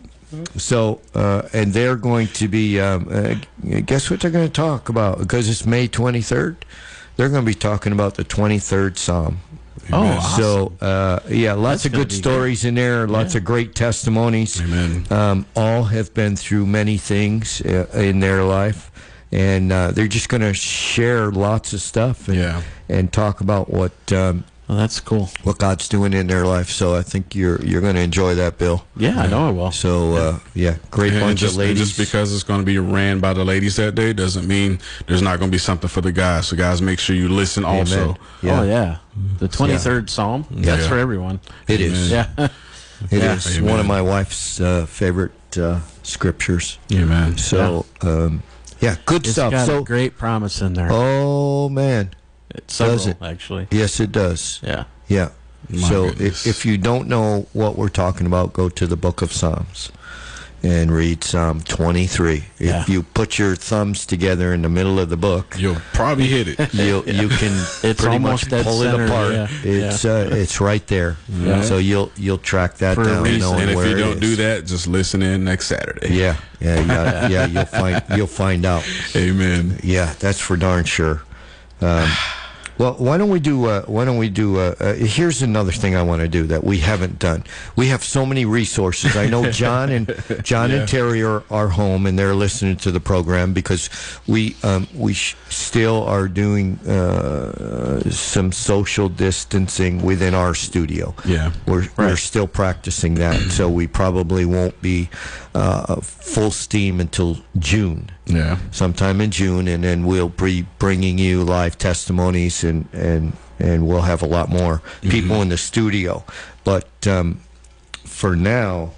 they're going to be. Guess what they're going to talk about? Because it's May 23rd. They're going to be talking about the 23rd Psalm. Oh, awesome. So, lots of good stories in there, lots of great testimonies. Amen. All have been through many things in their life, and they're just going to share lots of stuff and talk about what Well, that's cool. What God's doing in their life. So I think you're going to enjoy that, Bill. Yeah, I know I will. So great bunch of ladies. Just because it's going to be ran by the ladies that day doesn't mean there's not going to be something for the guys. So guys, make sure you listen also. Yeah. Oh yeah, the 23rd Psalm. That's for everyone. It is. Yeah, it is. Amen. One of my wife's favorite scriptures. Amen. So good it's stuff. Got So a great promise in there. oh man. It's several, does it? Actually. Yes, it does. Yeah. Yeah. My So goodness. if you don't know what we're talking about, go to the book of Psalms and read Psalm 23. Yeah. If you put your thumbs together in the middle of the book, You'll probably hit it. you can It's pretty almost much dead pull center, it apart. yeah. It's right there. Yeah. So you'll track that For a down. reason. knowing And if where you it don't is. do that, just listen in next Saturday. Yeah. You'll find out. Amen. Yeah, that's for darn sure. Well, why don't we do? Here's another thing I want to do that we haven't done. We have so many resources. I know John and Terry are home and they're listening to the program because we still are doing some social distancing within our studio. Yeah. We're still practicing that, so we probably won't be full steam until June. Yeah. Sometime in June, and then we'll be bringing you live testimonies, and we'll have a lot more people in the studio. But for now,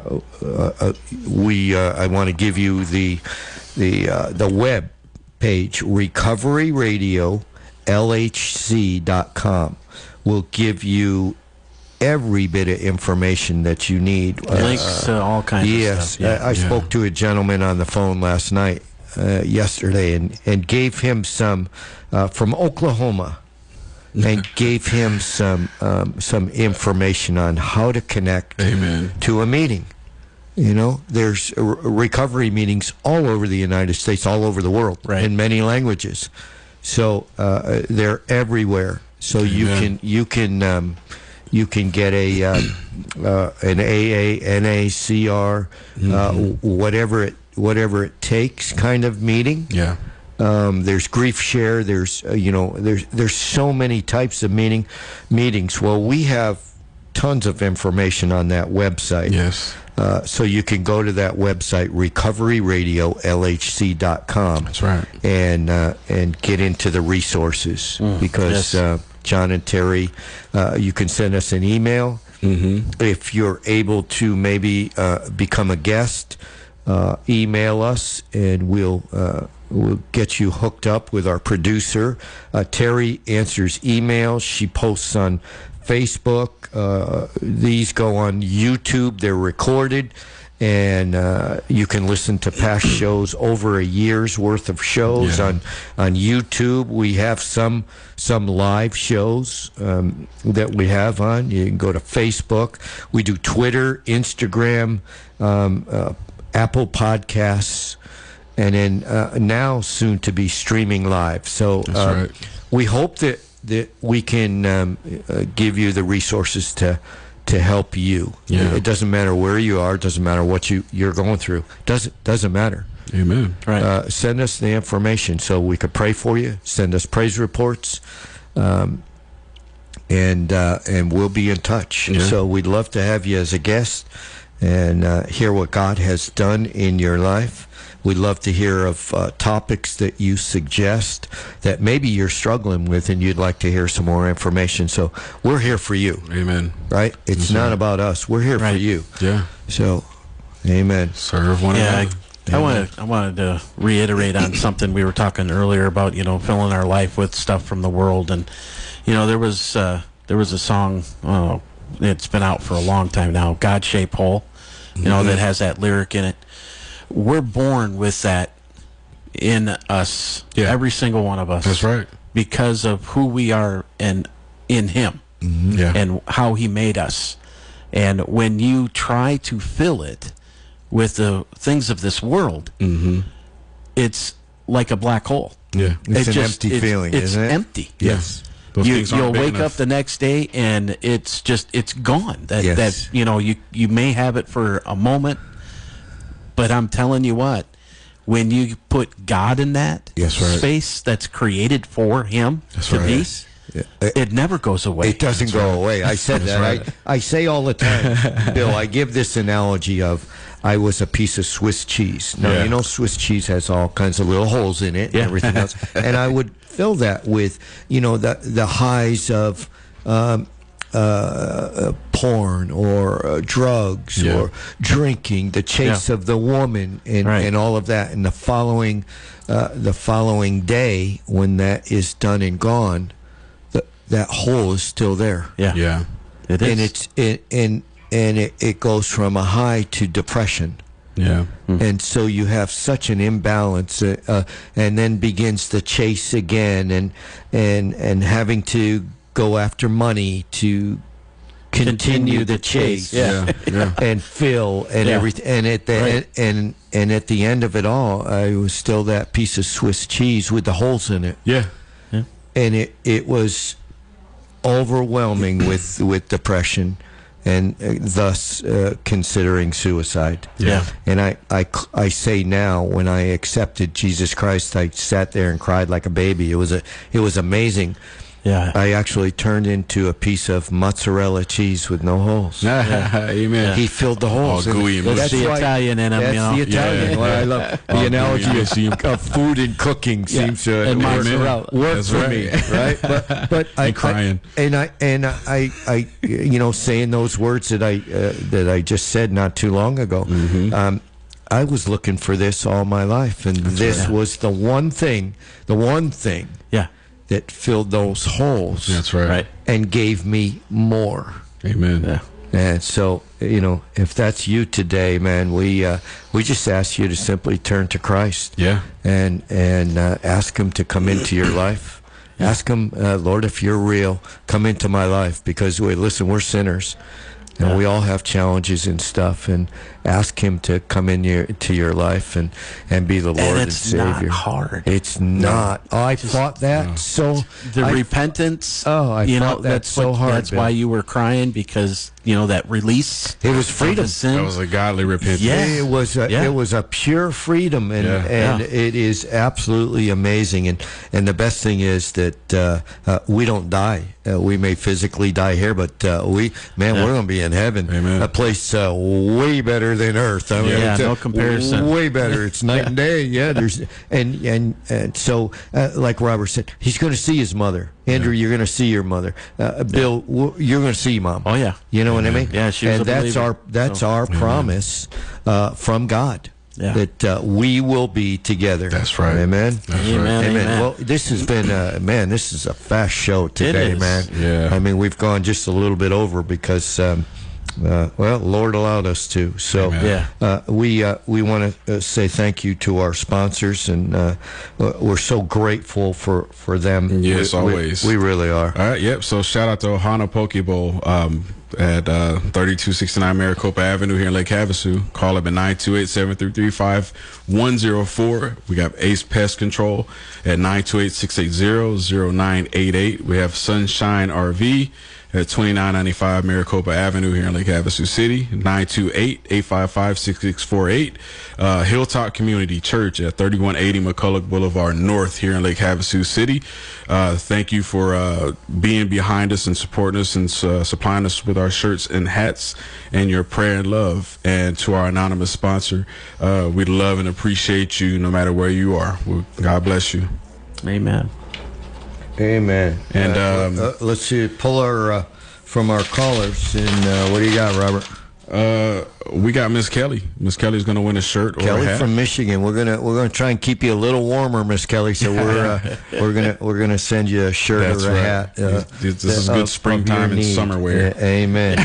I want to give you the web page, RecoveryRadioLHC.com. Will give you every bit of information that you need. Links to all kinds of stuff. Yes, I spoke to a gentleman on the phone last night, yesterday, and gave him some from Oklahoma, and gave him some information on how to connect to a meeting. You know, there's recovery meetings all over the United States, all over the world, in many languages. So they're everywhere. So you can get an AA, NACR, whatever it takes kind of meeting. Yeah. There's grief share. There's there's so many types of meetings. Well, we have tons of information on that website. Yes. So you can go to that website, RecoveryRadioLHC.com. That's right. And get into the resources because. Yes. John and Terry, you can send us an email. If you're able to maybe become a guest, email us, and we'll get you hooked up with our producer. Terry answers emails. She posts on Facebook. These go on YouTube. They're recorded. And you can listen to past shows, over a year's worth of shows on YouTube. We have some live shows that we have on. You can go to Facebook. We do Twitter, Instagram, Apple Podcasts, and then now soon to be streaming live. So we hope that we can give you the resources to help you. It doesn't matter where you are. It doesn't matter what you're going through. Doesn't matter. Amen. Right. Send us the information so we could pray for you. Send us praise reports, and we'll be in touch. So we'd love to have you as a guest and hear what God has done in your life. We'd love to hear of topics that you suggest that maybe you're struggling with and you'd like to hear some more information. So we're here for you. Amen. Right? It's not about us. We're here for you. Yeah. So, amen. Serve one another. I wanted to reiterate on something we were talking earlier about, filling our life with stuff from the world. And, there was a song, it's been out for a long time now, God-Shaped Hole, that has that lyric in it. We're born with that in us, every single one of us. That's right. Because of who we are and in Him, and how He made us. And when you try to fill it with the things of this world, it's like a black hole. Yeah, it's an empty feeling, isn't it? It's empty. Yes. You'll wake up the next day and it's gone. That you may have it for a moment. But I'm telling you what, when you put God in that space that's created for Him to be, it never goes away. It doesn't go away. I said that. Right. I say all the time, Bill, I give this analogy of I was a piece of Swiss cheese. Now, you know, Swiss cheese has all kinds of little holes in it and everything else. And I would fill that with, you know, the highs of porn or drugs or drinking, the chase of the woman, and all of that. And the following day, when that is done and gone, that hole is still there. Yeah, it is. And it goes from a high to depression. And so you have such an imbalance, and then begins the chase again, and having to go after money to continue the chase, and fill and everything, and at the and at the end of it all, I was still that piece of Swiss cheese with the holes in it. And it was overwhelming with depression, and thus considering suicide. And I say now, when I accepted Jesus Christ, I sat there and cried like a baby. It was amazing. I actually turned into a piece of mozzarella cheese with no holes. Amen. He filled the holes. All gooey. That's the Italian in him. That's the Italian. Well, I love the analogy of food and cooking seems to and mozzarella work for me, right? But I crying. I you know, saying those words that I just said not too long ago. I was looking for this all my life, and this was the one thing that filled those holes. That's right. And gave me more. Amen. And so, you know, if that's you today, man, we just ask you to simply turn to Christ. And ask Him to come into your life. Ask Him, Lord, if you're real, come into my life, because listen, we're sinners. And we all have challenges and stuff, and ask Him to come into your life and be the Lord and Savior. It's not hard. It's not. I fought that so. Repentance. I fought that so hard. That's why you were crying, because you know that release. It was freedom. That was a godly repentance. It was a pure freedom, and it is absolutely amazing. And the best thing is that we don't die. We may physically die here, but we're going to be in heaven. Amen. A place way better than earth. I mean, no comparison. Way better. It's night and day. There's and so like Robert said, he's going to see his mother. Andrew, you're going to see your mother. Bill, you're going to see Mom. Oh yeah. You know what I mean? Yeah, she was that's our promise from God. That we will be together. That's right. Amen. Amen. Well, this has been this is a fast show today, man. I mean, we've gone just a little bit over because Lord allowed us to. So we want to say thank you to our sponsors, and we're so grateful for them. Yes, always. We really are. All right. Yep. So shout out to Ohana Poke Bowl at 3269 Maricopa Avenue here in Lake Havasu. Call up at 928-733-5104. We got Ace Pest Control at 928-680-0988. We have Sunshine RV at 2995 Maricopa Avenue here in Lake Havasu City, 928-855-6648. Hilltop Community Church at 3180 McCulloch Boulevard North here in Lake Havasu City. Thank you for being behind us and supporting us and supplying us with our shirts and hats and your prayer and love. And to our anonymous sponsor, we love and appreciate you no matter where you are. God bless you. Amen. Amen. And let's see, pull our from our callers. And what do you got, Robert? We got Miss Kelly. Miss Kelly's going to win a shirt or a hat. From Michigan. We're gonna try and keep you a little warmer, Miss Kelly. So we're gonna send you a shirt or a hat. This is good springtime and summer wear. Amen.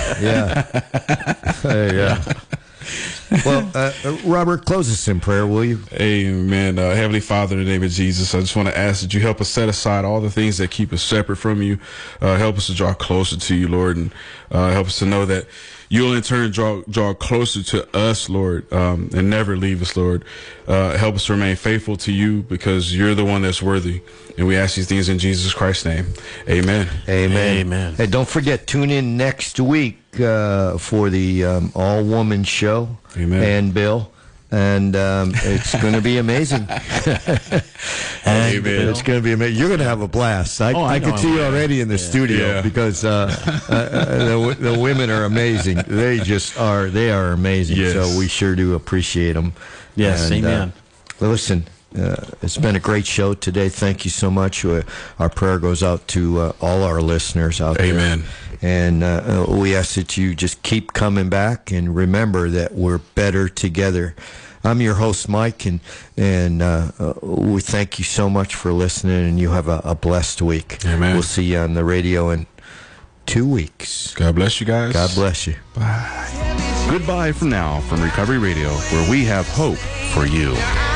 Yeah. Well, Robert, close us in prayer, will you? Amen. Heavenly Father, in the name of Jesus, I just want to ask that you help us set aside all the things that keep us separate from you. Help us to draw closer to you, Lord, and help us to know that you'll in turn draw closer to us, Lord, and never leave us, Lord. Help us to remain faithful to you, because you're the one that's worthy. And we ask these things in Jesus Christ's name. Amen. Amen. And don't forget, tune in next week for the all-woman show. Amen. And Bill, and it's going to be amazing. It's going to be amazing. You're going to have a blast. I can see you already in the studio because the women are amazing. They just are. They are amazing. Yes. So we sure do appreciate them. Yes, and, amen. Listen, it's been a great show today. Thank you so much. Our prayer goes out to all our listeners out there. Amen. And we ask that you just keep coming back and remember that we're better together. I'm your host, Mike, and we thank you so much for listening, and you have a blessed week. Amen. We'll see you on the radio in 2 weeks. God bless you guys. God bless you. Bye. Goodbye from now from Recovery Radio, where we have hope for you.